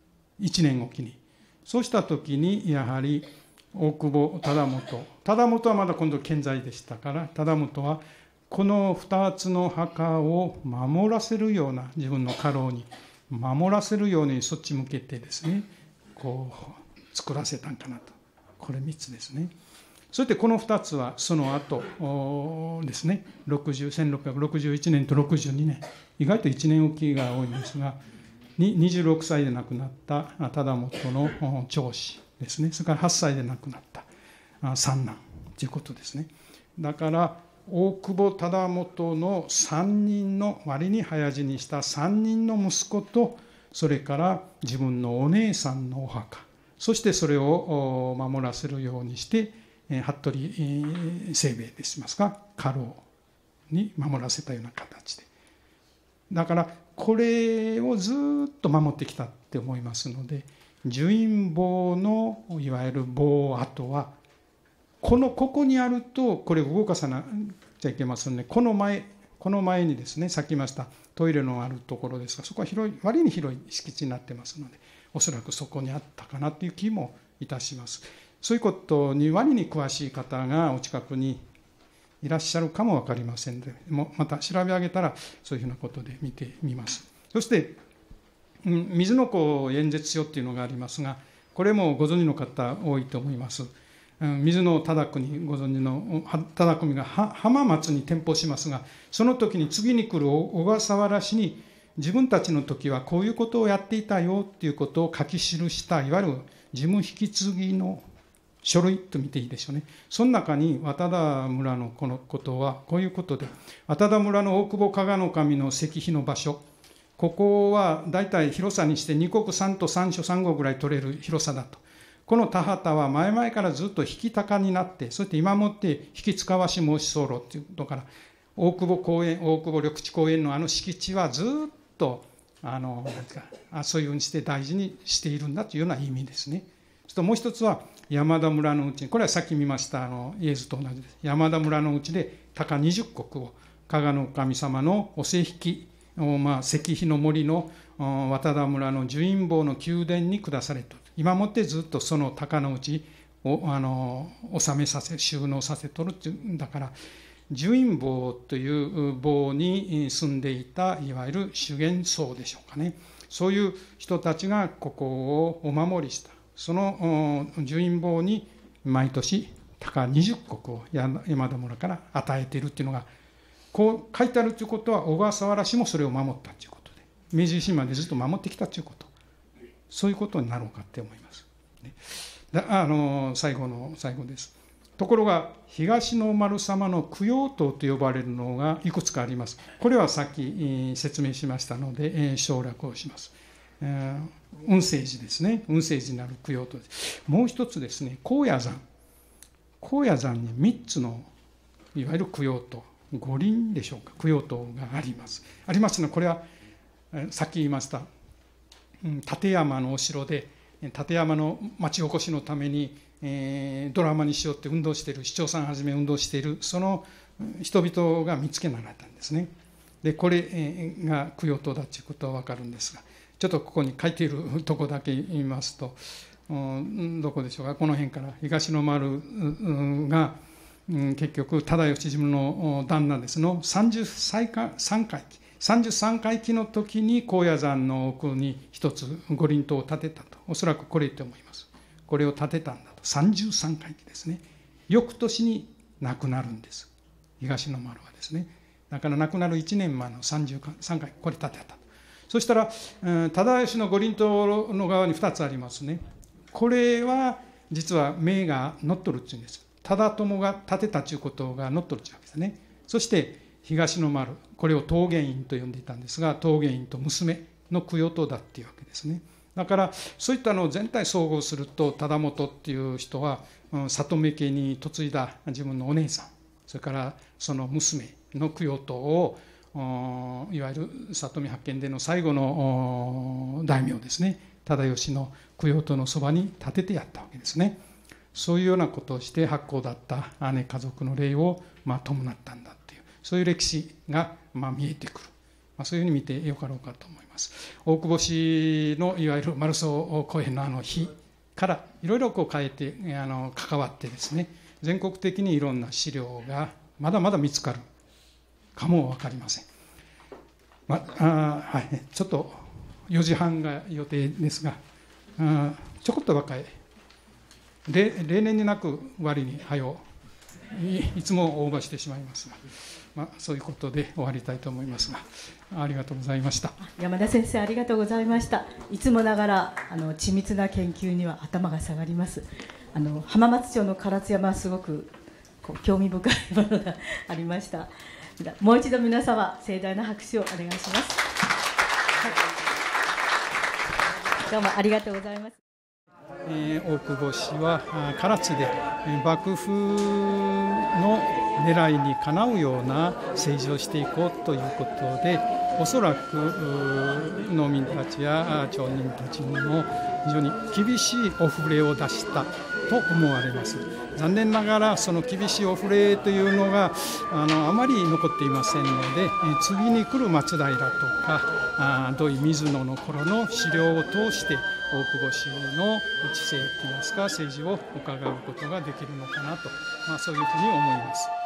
1年おきに。そうした時にやはり大久保忠元はまだ今度健在でしたから、忠元はこの2つの墓を守らせるような、自分の家老に守らせるようにそっち向けてですね、こう作らせたんかなと。これ3つですね。そしてこの2つはその後ですね、1661年と62年、意外と1年おきが多いんですが、26歳で亡くなった忠元の長子ですね。それから8歳で亡くなった三男ということですね。だから大久保忠元の3人の、割に早死にした3人の息子と、それから自分のお姉さんのお墓、そしてそれを守らせるようにして服部清兵衛でしますか、家老に守らせたような形で、だからこれをずっと守ってきたって思いますので、樹院坊のいわゆる坊跡はここにあると、これを動かさなきゃいけませんね。この前にですね、さっき言いましたトイレのあるところですが、そこは割に広い敷地になってますので、おそらくそこにあったかなという気もいたします。そういうことに割に詳しい方がお近くにいらっしゃるかも分かりませんので、また調べ上げたらそういうふうなことで見てみます。 そして水の子演説書っていうのがありますが、これもご存知の方多いと思います。水の忠国、ご存知の忠国が浜松に転封しますが、その時に次に来る小笠原氏に、自分たちの時はこういうことをやっていたよっていうことを書き記したいわゆる事務引き継ぎの書類と見ていいでしょうね。その中に渡田村のこのことはこういうことで、渡田村の大久保加賀守の石碑の場所、ここはだいたい広さにして2国3都3所3国ぐらい取れる広さだと。この田畑は前々からずっと引き高になって、そして今もって引き使わし申し候っていうことから、大久保緑地公園の敷地はずっとなんていうか、そういうふうにして大事にしているんだというような意味ですね。そしてもう一つは山田村のうちに、これはさっき見ましたイエズと同じです。山田村のうちで鷹20石を加賀の神様のお石碑、石碑の森の渡田村の寿院坊の宮殿に下されと。今もってずっとその鷹のうちを収めさせ収納させとるっていうんだから、寿院坊という坊に住んでいたいわゆる修験僧でしょうかね。そういう人たちがここをお守りした。その寿院坊に毎年鷹20石を山田村から与えているっていうのがこう書いてあるということは、小笠原氏もそれを守ったということで、明治維新までずっと守ってきたということ、そういうことになろうかって思います。最後の最後です。ところが東の丸様の供養塔と呼ばれるのがいくつかあります。これはさっき説明しましたので省略をします。雲聖寺ですね。雲聖寺になる供養塔です。もう一つですね、高野山。高野山に3つのいわゆる供養塔、五輪でしょうか、供養塔があります。ありますので、これはさっき言いました立山のお城で立山の町おこしのためにドラマにしようって運動している市長さんはじめ運動しているその人々が見つけられたんですね。でこれが供養塔だということは分かるんですが、ちょっとここに書いているとこだけ言いますと、どこでしょうか、この辺から東の丸が結局忠義自分の旦那ですの33回忌の時に高野山の奥に一つ五輪塔を建てたと、おそらくこれと思います。これを建てたんだと、33回忌ですね。翌年に亡くなるんです、東の丸はですね。だから亡くなる1年前の33回忌、これ建てたと。そしたら忠義の五輪塔の側に2つありますね。これは実は銘が載っとるっていうんです。忠友が建てたということが載っとるというわけですね。そして東の丸、これを桃源院と呼んでいたんですが、桃源院と娘の供養塔だっていうわけですね。だからそういったのを全体総合すると、忠元っていう人は里目家に嫁いだ自分のお姉さん、それからその娘の供養塔をいわゆる里見八犬伝の最後の大名ですね、忠義の供養塔のそばに建ててやったわけですね。そういうようなことをして八公だった姉家族の霊を伴ったんだっていう、そういう歴史が見えてくる、そういうふうに見てよかろうかと思います。大久保氏のいわゆる丸荘公園の碑からいろいろ変えて関わってですね、全国的にいろんな資料がまだまだ見つかるかも分かりません。はい、ちょっと4時半が予定ですが、ちょこっとばかり例年になく割にいつも応募してしまいますが、そういうことで終わりたいと思いますが、ありがとうございました。 山田先生、ありがとうございました。いつもながら緻密な研究には頭が下がります。浜松町の唐津山はすごく興味深いものがありました。もう一度皆様盛大な拍手をお願いします。どうもありがとうございます。 大久保氏は唐津で幕府の狙いにかなうような政治をしていこうということで、おそらく農民たちや町人たちにも非常に厳しいお触れを出したと思われます。残念ながらその厳しいお触れというのがあまり残っていませんので、次に来る松平とか土井水野の頃の資料を通して大久保氏の知性といいますか政治を伺うことができるのかなと、そういうふうに思います。